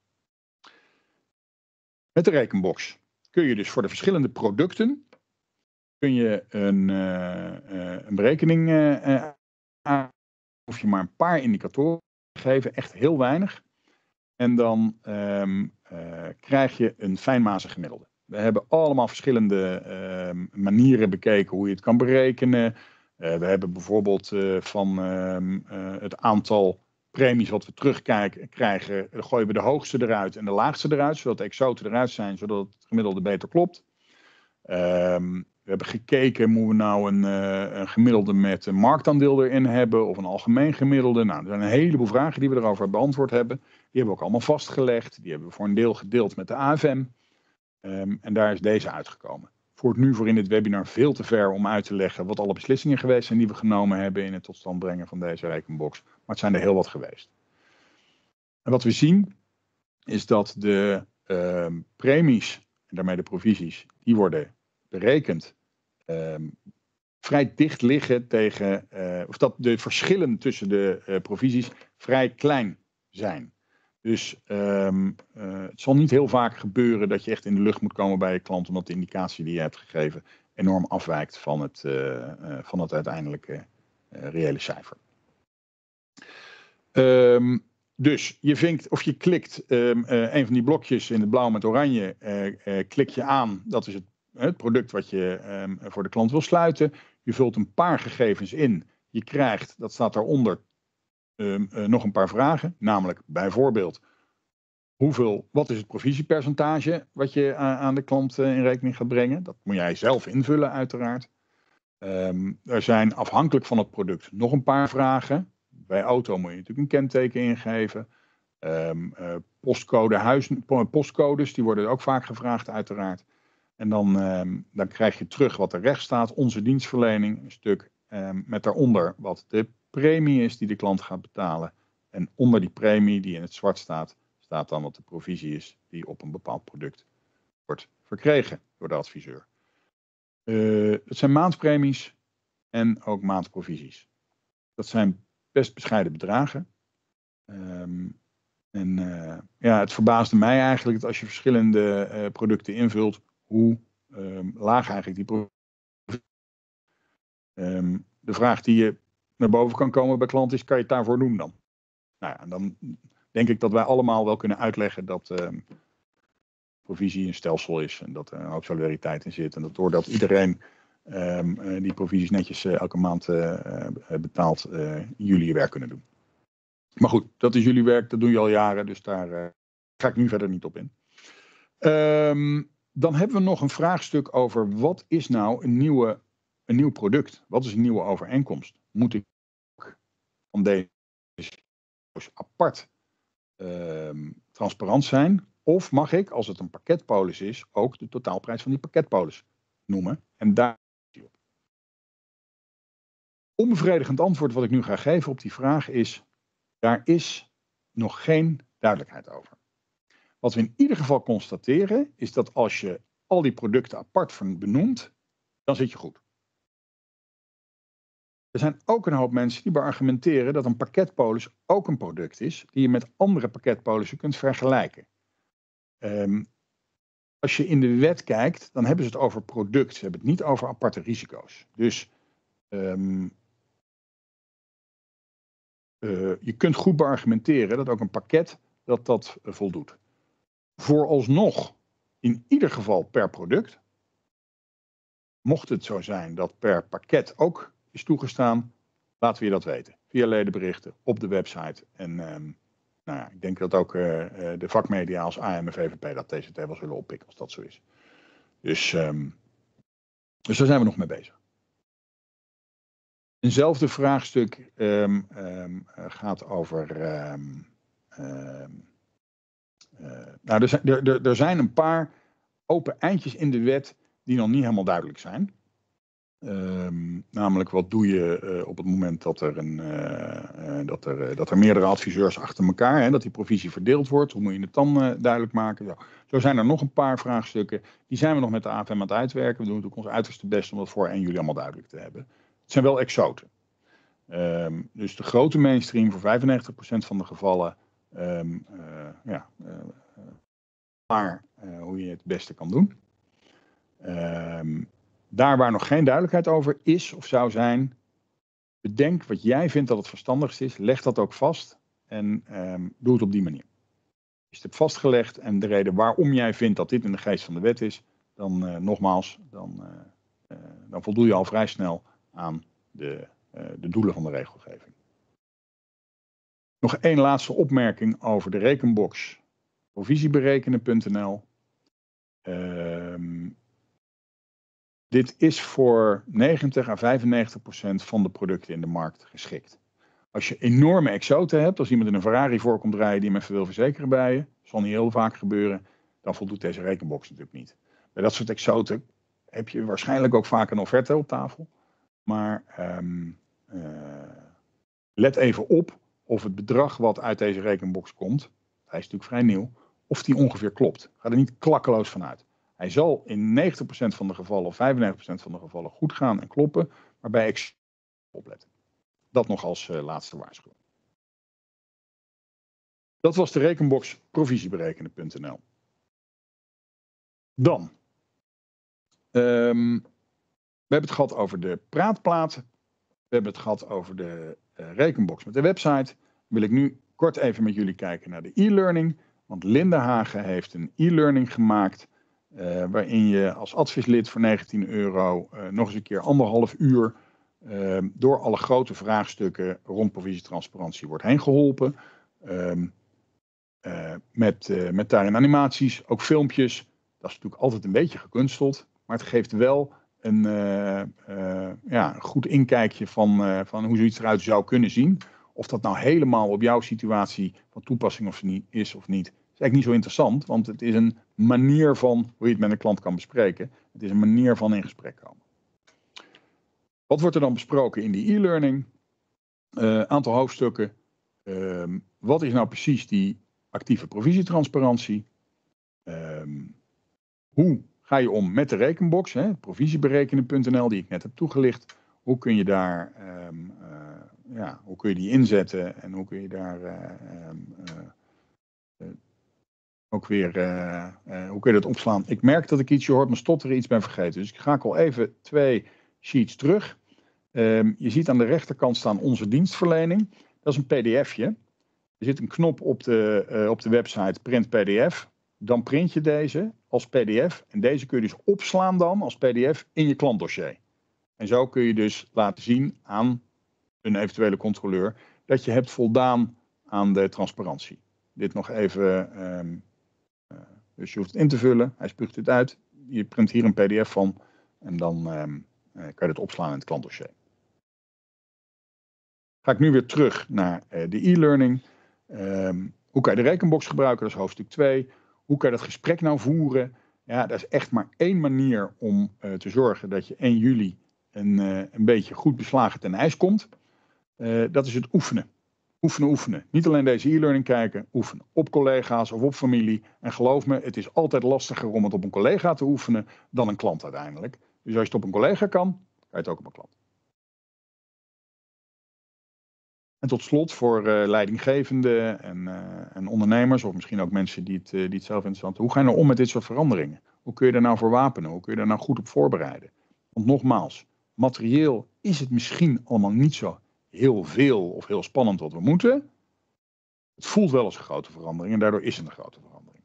Met de rekenbox kun je dus voor de verschillende producten kun je een berekening aan. Hoef je maar een paar indicatoren te geven, echt heel weinig. En dan krijg je een fijnmazig gemiddelde. We hebben allemaal verschillende manieren bekeken hoe je het kan berekenen. We hebben bijvoorbeeld van het aantal premies wat we terugkrijgen, gooien we de hoogste eruit en de laagste eruit, zodat de exoten eruit zijn, zodat het gemiddelde beter klopt. We hebben gekeken, moeten we nou een gemiddelde met een marktaandeel erin hebben of een algemeen gemiddelde. Nou, er zijn een heleboel vragen die we erover beantwoord hebben. Die hebben we ook allemaal vastgelegd. Die hebben we voor een deel gedeeld met de AFM. En daar is deze uitgekomen. Voert nu voor in dit webinar veel te ver om uit te leggen wat alle beslissingen geweest zijn die we genomen hebben in het tot stand brengen van deze rekenbox. Maar het zijn er heel wat geweest. En wat we zien is dat de premies en daarmee de provisies, die worden berekend vrij dicht liggen tegen, of dat de verschillen tussen de provisies vrij klein zijn. Dus het zal niet heel vaak gebeuren dat je echt in de lucht moet komen bij je klant, omdat de indicatie die je hebt gegeven enorm afwijkt van het uiteindelijke reële cijfer. Dus je vinkt of je klikt een van die blokjes in het blauw met oranje, klik je aan, dat is het product wat je voor de klant wil sluiten. Je vult een paar gegevens in. Je krijgt, dat staat daaronder, nog een paar vragen. Namelijk bijvoorbeeld, wat is het provisiepercentage wat je aan de klant in rekening gaat brengen? Dat moet jij zelf invullen uiteraard. Er zijn afhankelijk van het product nog een paar vragen. Bij auto moet je natuurlijk een kenteken ingeven. Postcodes, die worden ook vaak gevraagd uiteraard. En dan krijg je terug wat er rechts staat, onze dienstverlening, een stuk met daaronder wat de premie is die de klant gaat betalen. En onder die premie die in het zwart staat, staat dan wat de provisie is die op een bepaald product wordt verkregen door de adviseur. Het zijn maandpremies en ook maandprovisies. Dat zijn best bescheiden bedragen. Het verbaasde mij eigenlijk dat als je verschillende producten invult, hoe laag eigenlijk die provisie. De vraag die je naar boven kan komen bij klanten is, kan je het daarvoor doen dan? Nou ja, dan denk ik dat wij allemaal wel kunnen uitleggen dat provisie een stelsel is en dat er een hoop solidariteit in zit. En dat doordat iedereen die provisies netjes elke maand betaalt, jullie je werk kunnen doen. Maar goed, dat is jullie werk, dat doe je al jaren, dus daar ga ik nu verder niet op in. Dan hebben we nog een vraagstuk over wat is nou een nieuw product? Wat is een nieuwe overeenkomst? Moet ik van deze apart transparant zijn? Of mag ik, als het een pakketpolis is, ook de totaalprijs van die pakketpolis noemen? En daar op. Onbevredigend antwoord wat ik nu ga geven op die vraag is, daar is nog geen duidelijkheid over. Wat we in ieder geval constateren, is dat als je al die producten apart benoemt, dan zit je goed. Er zijn ook een hoop mensen die beargumenteren dat een pakketpolis ook een product is, die je met andere pakketpolissen kunt vergelijken. Als je in de wet kijkt, dan hebben ze het over product, ze hebben het niet over aparte risico's. Dus je kunt goed beargumenteren dat ook een pakket dat voldoet. Vooralsnog, in ieder geval per product, mocht het zo zijn dat per pakket ook is toegestaan, laten we je dat weten. Via ledenberichten, op de website. En ik denk dat ook de vakmedia als AM en VVP dat TCT wel zullen oppikken als dat zo is. Dus daar zijn we nog mee bezig. Eenzelfde vraagstuk gaat over... er zijn een paar open eindjes in de wet die nog niet helemaal duidelijk zijn. Namelijk, wat doe je op het moment dat er meerdere adviseurs achter elkaar, dat die provisie verdeeld wordt, hoe moet je het dan duidelijk maken? Zo zijn er nog een paar vraagstukken, die zijn we nog met de AFM aan het uitwerken. We doen natuurlijk ons uiterste best om dat voor 1 juli allemaal duidelijk te hebben. Het zijn wel exoten. Dus de grote mainstream voor 95% van de gevallen, hoe je het beste kan doen. Daar waar nog geen duidelijkheid over is of zou zijn, bedenk wat jij vindt dat het verstandigst is, leg dat ook vast en doe het op die manier. Als je het hebt vastgelegd en de reden waarom jij vindt dat dit in de geest van de wet is, dan dan voldoe je al vrij snel aan de doelen van de regelgeving. Nog één laatste opmerking over de rekenbox provisieberekenen.nl. Dit is voor 90 à 95% van de producten in de markt geschikt. Als je enorme exoten hebt, als iemand in een Ferrari voorkomt rijden die hem even wil verzekeren bij je, zal niet heel vaak gebeuren, dan voldoet deze rekenbox natuurlijk niet. Bij dat soort exoten heb je waarschijnlijk ook vaak een offerte op tafel. Maar let even op of het bedrag wat uit deze rekenbox komt, hij is natuurlijk vrij nieuw, of die ongeveer klopt. Ga er niet klakkeloos van uit. Hij zal in 90% van de gevallen of 95% van de gevallen goed gaan en kloppen, maar bij exoten opletten. Dat nog als laatste waarschuwing. Dat was de rekenbox provisieberekenen.nl. Dan. We hebben het gehad over de praatplaten. We hebben het gehad over de rekenbox met de website. Wil ik nu kort even met jullie kijken naar de e-learning. Want Linda Hagen heeft een e-learning gemaakt. Waarin je als advieslid voor €19 nog eens een keer 1,5 uur door alle grote vraagstukken rond provisietransparantie wordt heen geholpen. Met daarin animaties, ook filmpjes. Dat is natuurlijk altijd een beetje gekunsteld. Maar het geeft wel een goed inkijkje van hoe zoiets eruit zou kunnen zien. Of dat nou helemaal op jouw situatie van toepassing of niet, is of niet. Is eigenlijk niet zo interessant. Want het is een manier van hoe je het met een klant kan bespreken. Het is een manier van in gesprek komen. Wat wordt er dan besproken in die e-learning? Aantal hoofdstukken. Wat is nou precies die actieve provisietransparantie? Hoe ga je om met de rekenbox, provisieberekenen.nl die ik net heb toegelicht. Hoe kun je daar, hoe kun je die inzetten en hoe kun je daar hoe kun je dat opslaan? Ik merk dat ik ietsje hoort, maar stotteren iets ben vergeten. Dus ik ga al even 2 sheets terug. Je ziet aan de rechterkant staan onze dienstverlening. Dat is een pdfje. Er zit een knop op de website print pdf. Dan print je deze als pdf. En deze kun je dus opslaan dan als pdf in je klantdossier. En zo kun je dus laten zien aan een eventuele controleur dat je hebt voldaan aan de transparantie. Dit nog even, dus je hoeft het in te vullen. Hij spuugt het uit. Je print hier een pdf van. En dan kan je het opslaan in het klantdossier. Ga ik nu weer terug naar de e-learning. Hoe kan je de rekenbox gebruiken? Dat is hoofdstuk 2. Hoe kan je dat gesprek nou voeren? Ja, dat is echt maar 1 manier om te zorgen dat je 1 juli een beetje goed beslagen ten ijs komt. Dat is het oefenen. Oefenen. Niet alleen deze e-learning kijken, oefenen. Op collega's of op familie. En geloof me, het is altijd lastiger om het op een collega te oefenen dan een klant uiteindelijk. Dus als je het op een collega kan, kan je het ook op een klant. En tot slot voor leidinggevenden en ondernemers, of misschien ook mensen die het zelf interessant. Hoe ga je nou om met dit soort veranderingen? Hoe kun je er nou voor wapenen? Hoe kun je er nou goed op voorbereiden? Want nogmaals, materieel is het misschien allemaal niet zo heel veel of heel spannend wat we moeten. Het voelt wel als een grote verandering en daardoor is het een grote verandering.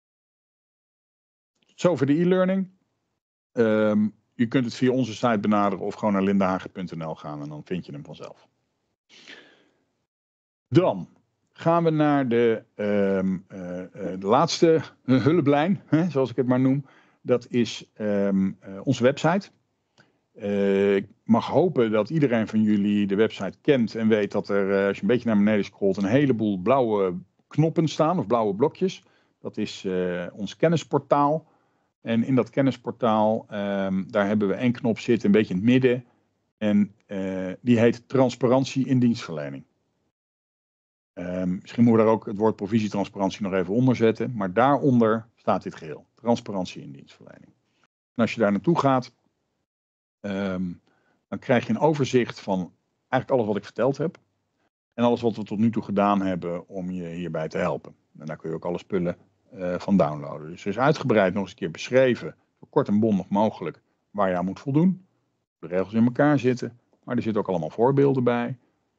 Zo voor de e-learning. Je kunt het via onze site benaderen of gewoon naar lindahagen.nl gaan en dan vind je hem vanzelf. Dan gaan we naar de laatste hulplijn, zoals ik het maar noem. Dat is onze website. Ik mag hopen dat iedereen van jullie de website kent en weet dat er, als je een beetje naar beneden scrolt, een heleboel blauwe knoppen staan of blauwe blokjes. Dat is ons kennisportaal. En in dat kennisportaal, daar hebben we 1 knop zitten, een beetje in het midden. En die heet transparantie in dienstverlening. Misschien moeten we daar ook het woord provisietransparantie nog even onder zetten. Maar daaronder staat dit geheel. Transparantie in dienstverlening. En als je daar naartoe gaat, dan krijg je een overzicht van eigenlijk alles wat ik verteld heb. En alles wat we tot nu toe gedaan hebben om je hierbij te helpen. En daar kun je ook alle spullen van downloaden. Dus er is uitgebreid nog eens een keer beschreven, zo kort en bondig mogelijk, waar je aan moet voldoen. De regels in elkaar zitten. Maar er zitten ook allemaal voorbeelden bij.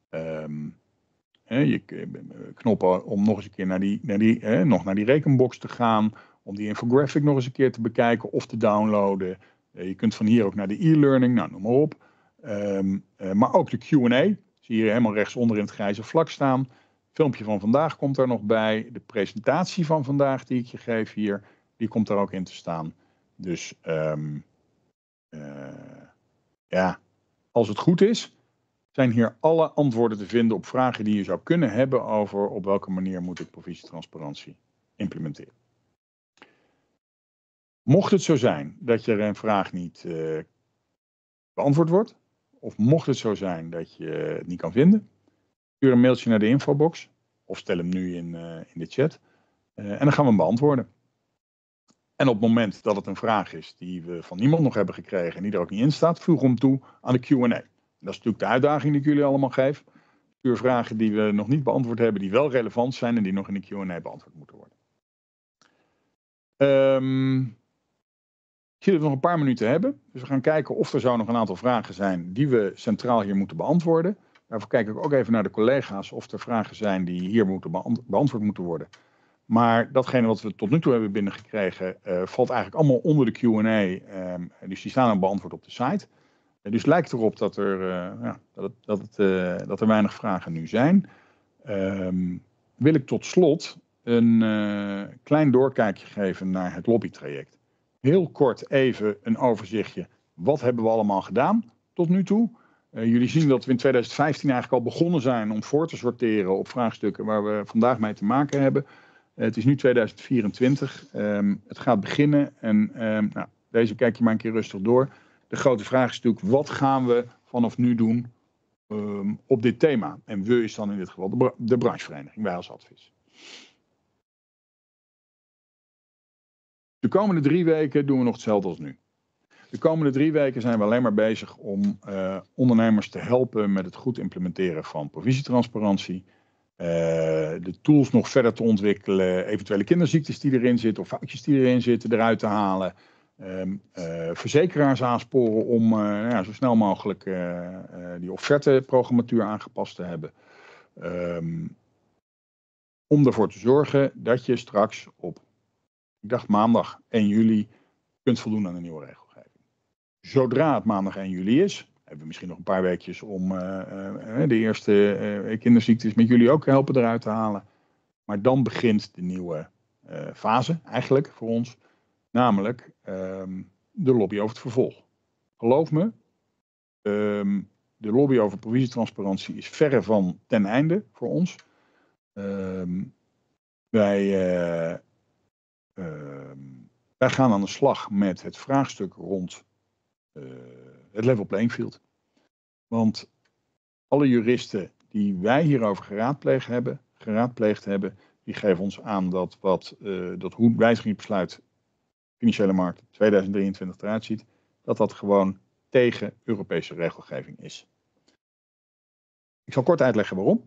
Je knoppen om nog eens een keer naar die rekenbox te gaan. Om die infographic nog eens een keer te bekijken of te downloaden. Je kunt van hier ook naar de e-learning, nou noem maar op. Maar ook de Q&A. Zie je hier helemaal rechtsonder in het grijze vlak staan. Het filmpje van vandaag komt er nog bij. De presentatie van vandaag die ik je geef hier, die komt er ook in te staan. Dus als het goed is, zijn hier alle antwoorden te vinden op vragen die je zou kunnen hebben over op welke manier moet ik provisietransparantie implementeren. Mocht het zo zijn dat je een vraag niet beantwoord wordt, of mocht het zo zijn dat je het niet kan vinden, stuur een mailtje naar de infobox of stel hem nu in de chat en dan gaan we hem beantwoorden. En op het moment dat het een vraag is die we van niemand nog hebben gekregen en die er ook niet in staat, voeg hem toe aan de Q&A. Dat is natuurlijk de uitdaging die ik jullie allemaal geef. Stuur vragen die we nog niet beantwoord hebben, die wel relevant zijn en die nog in de Q&A beantwoord moeten worden. Ik zie dat we nog een paar minuten hebben. Dus we gaan kijken of er zo nog een aantal vragen zijn die we centraal hier moeten beantwoorden. Daarvoor kijk ik ook even naar de collega's of er vragen zijn die hier moeten beantwoord moeten worden. Maar datgene wat we tot nu toe hebben binnengekregen valt eigenlijk allemaal onder de Q&A. Dus die staan ook beantwoord op de site. Dus het lijkt erop dat er weinig vragen nu zijn. Wil ik tot slot een klein doorkijkje geven naar het lobbytraject. Heel kort even een overzichtje. Wat hebben we allemaal gedaan tot nu toe? Jullie zien dat we in 2015 eigenlijk al begonnen zijn om voor te sorteren op vraagstukken waar we vandaag mee te maken hebben. Het is nu 2024. Het gaat beginnen en nou, deze kijk je maar een keer rustig door. De grote vraag is natuurlijk, wat gaan we vanaf nu doen op dit thema? En we is dan in dit geval de branchevereniging, wij als Advies. De komende 3 weken doen we nog hetzelfde als nu. De komende 3 weken zijn we alleen maar bezig om ondernemers te helpen met het goed implementeren van provisietransparantie. De tools nog verder te ontwikkelen, eventuele kinderziektes die erin zitten of foutjes die erin zitten eruit te halen. Verzekeraars aansporen om zo snel mogelijk die offerteprogrammatuur aangepast te hebben. Om ervoor te zorgen dat je straks op, ik dacht maandag 1 juli, kunt voldoen aan de nieuwe regelgeving. Zodra het maandag 1 juli is, hebben we misschien nog een paar weekjes om de eerste kinderziektes met jullie ook helpen eruit te halen. Maar dan begint de nieuwe fase eigenlijk voor ons. Namelijk de lobby over het vervolg. Geloof me, de lobby over provisietransparantie is verre van ten einde voor ons. Wij gaan aan de slag met het vraagstuk rond het level playing field. Want alle juristen die wij hierover geraadpleegd hebben, die geven ons aan dat hoe het wijzigingsbesluit financiële markt 2023 eruit ziet, dat gewoon tegen Europese regelgeving is. Ik zal kort uitleggen waarom.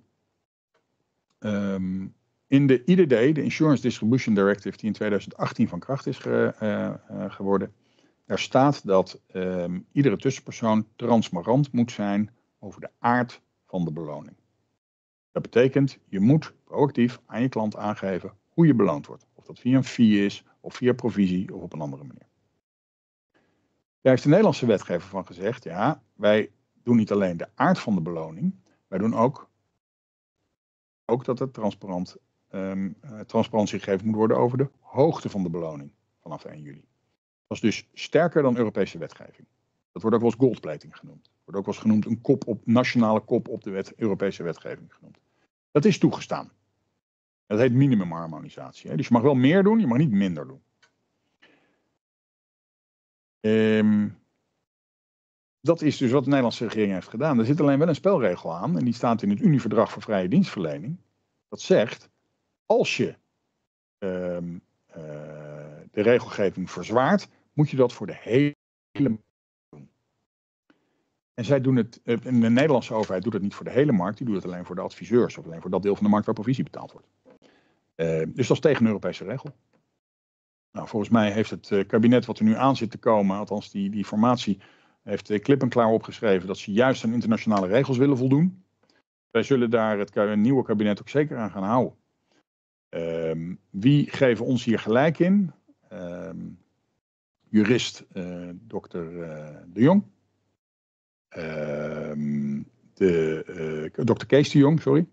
In de IDD, de Insurance Distribution Directive, die in 2018 van kracht is geworden, daar staat dat iedere tussenpersoon transparant moet zijn over de aard van de beloning. Dat betekent, je moet proactief aan je klant aangeven hoe je beloond wordt. Of dat via een fee is, of via provisie, of op een andere manier. Daar heeft de Nederlandse wetgever van gezegd, ja, wij doen niet alleen de aard van de beloning, wij doen ook dat er transparantie gegeven moet worden over de hoogte van de beloning vanaf 1 juli. Dat is dus sterker dan Europese wetgeving. Dat wordt ook wel eens goldplating genoemd. Wordt ook wel eens genoemd een nationale kop op de Europese wetgeving genoemd. Dat is toegestaan. Dat heet minimumharmonisatie. Dus je mag wel meer doen, je mag niet minder doen. Dat is dus wat de Nederlandse regering heeft gedaan. Er zit alleen wel een spelregel aan. En die staat in het Unieverdrag voor Vrije Dienstverlening. Dat zegt, als je de regelgeving verzwaart, moet je dat voor de hele markt doen. En zij doen het, de Nederlandse overheid doet het niet voor de hele markt, die doet het alleen voor de adviseurs, of alleen voor dat deel van de markt waar provisie betaald wordt. Dus dat is tegen een Europese regel. Nou, volgens mij heeft het kabinet wat er nu aan zit te komen, althans die formatie, heeft klip en klaar opgeschreven dat ze juist aan internationale regels willen voldoen. Wij zullen daar het nieuwe kabinet ook zeker aan gaan houden. Wie geven ons hier gelijk in? Jurist dokter De Jong. Dokter Kees de Jong, sorry.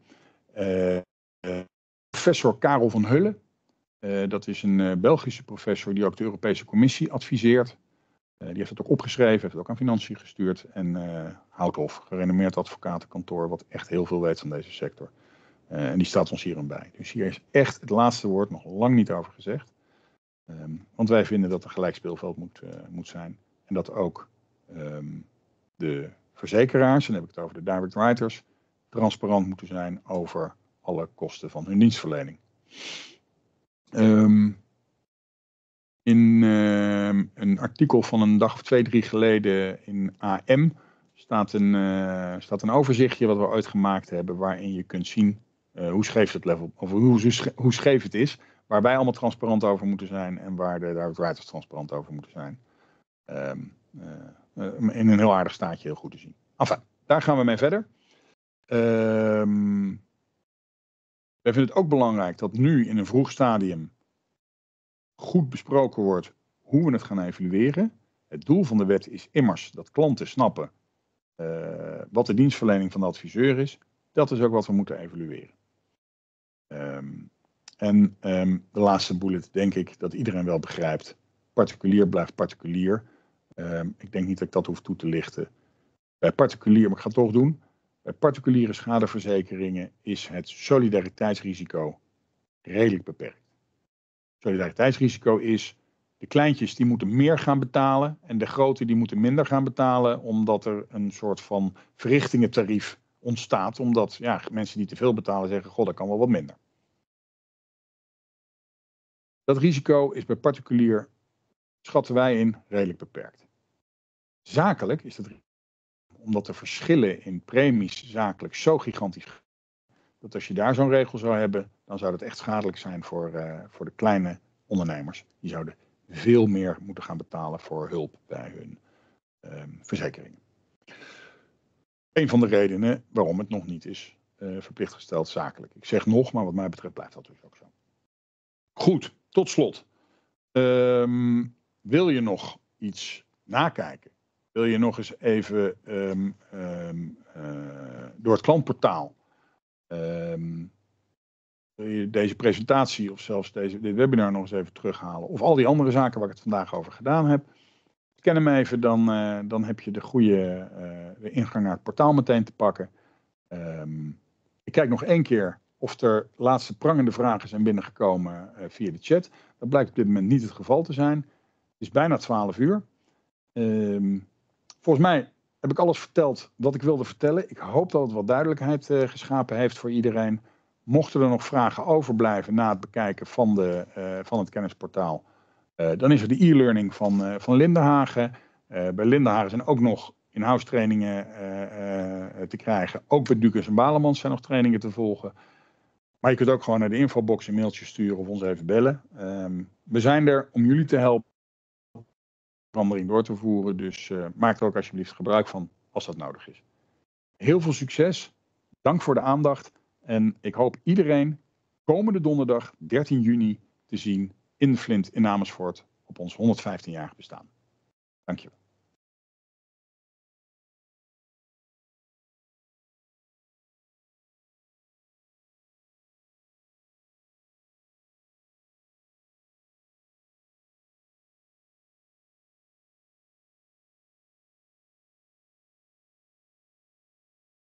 Professor Karel van Hulle. Dat is een Belgische professor die ook de Europese Commissie adviseert. Die heeft het ook opgeschreven, heeft het ook aan Financiën gestuurd. En Houthoff, gerenommeerd advocatenkantoor, wat echt heel veel weet van deze sector. En die staat ons hierin bij. Dus hier is echt het laatste woord nog lang niet over gezegd. Want wij vinden dat er gelijk speelveld moet zijn. En dat ook de verzekeraars, en dan heb ik het over de direct writers, transparant moeten zijn over alle kosten van hun dienstverlening. In een artikel van een dag of 2, 3 geleden in AM staat een overzichtje wat we ooit gemaakt hebben, waarin je kunt zien hoe scheef het level, of hoe scheef het is, waar wij allemaal transparant over moeten zijn en waar de direct writers transparant over moeten zijn. In een heel aardig staatje heel goed te zien. Enfin, daar gaan we mee verder. Wij vinden het ook belangrijk dat nu in een vroeg stadium goed besproken wordt hoe we het gaan evalueren. Het doel van de wet is immers dat klanten snappen wat de dienstverlening van de adviseur is. Dat is ook wat we moeten evalueren. En de laatste bullet denk ik dat iedereen wel begrijpt. Particulier blijft particulier. Ik denk niet dat ik dat hoef toe te lichten. Bij particulier, maar ik ga het toch doen. Bij particuliere schadeverzekeringen is het solidariteitsrisico redelijk beperkt. Solidariteitsrisico is de kleintjes die moeten meer gaan betalen en de grote die moeten minder gaan betalen, omdat er een soort van verrichtingentarief ontstaat, omdat mensen die te veel betalen zeggen, god, dat kan wel wat minder. Dat risico is bij particulier, schatten wij in, redelijk beperkt. Zakelijk is het, omdat de verschillen in premies zakelijk zo gigantisch zijn, dat als je daar zo'n regel zou hebben, dan zou dat echt schadelijk zijn voor de kleine ondernemers. Die zouden veel meer moeten gaan betalen voor hulp bij hun verzekeringen. Een van de redenen waarom het nog niet is verplicht gesteld zakelijk. Ik zeg nog, maar wat mij betreft blijft dat dus ook zo. Goed, tot slot. Wil je nog iets nakijken? Wil je nog eens even door het klantportaal wil je deze presentatie of zelfs dit webinar nog eens even terughalen? Of al die andere zaken waar ik het vandaag over gedaan heb? Scan hem even, dan heb je de goede de ingang naar het portaal meteen te pakken. Ik kijk nog 1 keer of er laatste prangende vragen zijn binnengekomen via de chat. Dat blijkt op dit moment niet het geval te zijn. Het is bijna 12 uur. Volgens mij heb ik alles verteld wat ik wilde vertellen. Ik hoop dat het wat duidelijkheid geschapen heeft voor iedereen. Mochten er nog vragen overblijven na het bekijken van het kennisportaal, dan is er de e-learning van Lindenhagen. Bij Lindenhagen zijn ook nog in-house trainingen te krijgen. Ook bij Dukas en Balemans zijn nog trainingen te volgen. Maar je kunt ook gewoon naar de infobox een mailtje sturen of ons even bellen. We zijn er om jullie te helpen verandering door te voeren. Dus maak er ook alsjeblieft gebruik van als dat nodig is. Heel veel succes. Dank voor de aandacht. En ik hoop iedereen komende donderdag 13 juni te zien in de Flint in Amersfoort op ons 115-jarig bestaan. Dank je wel.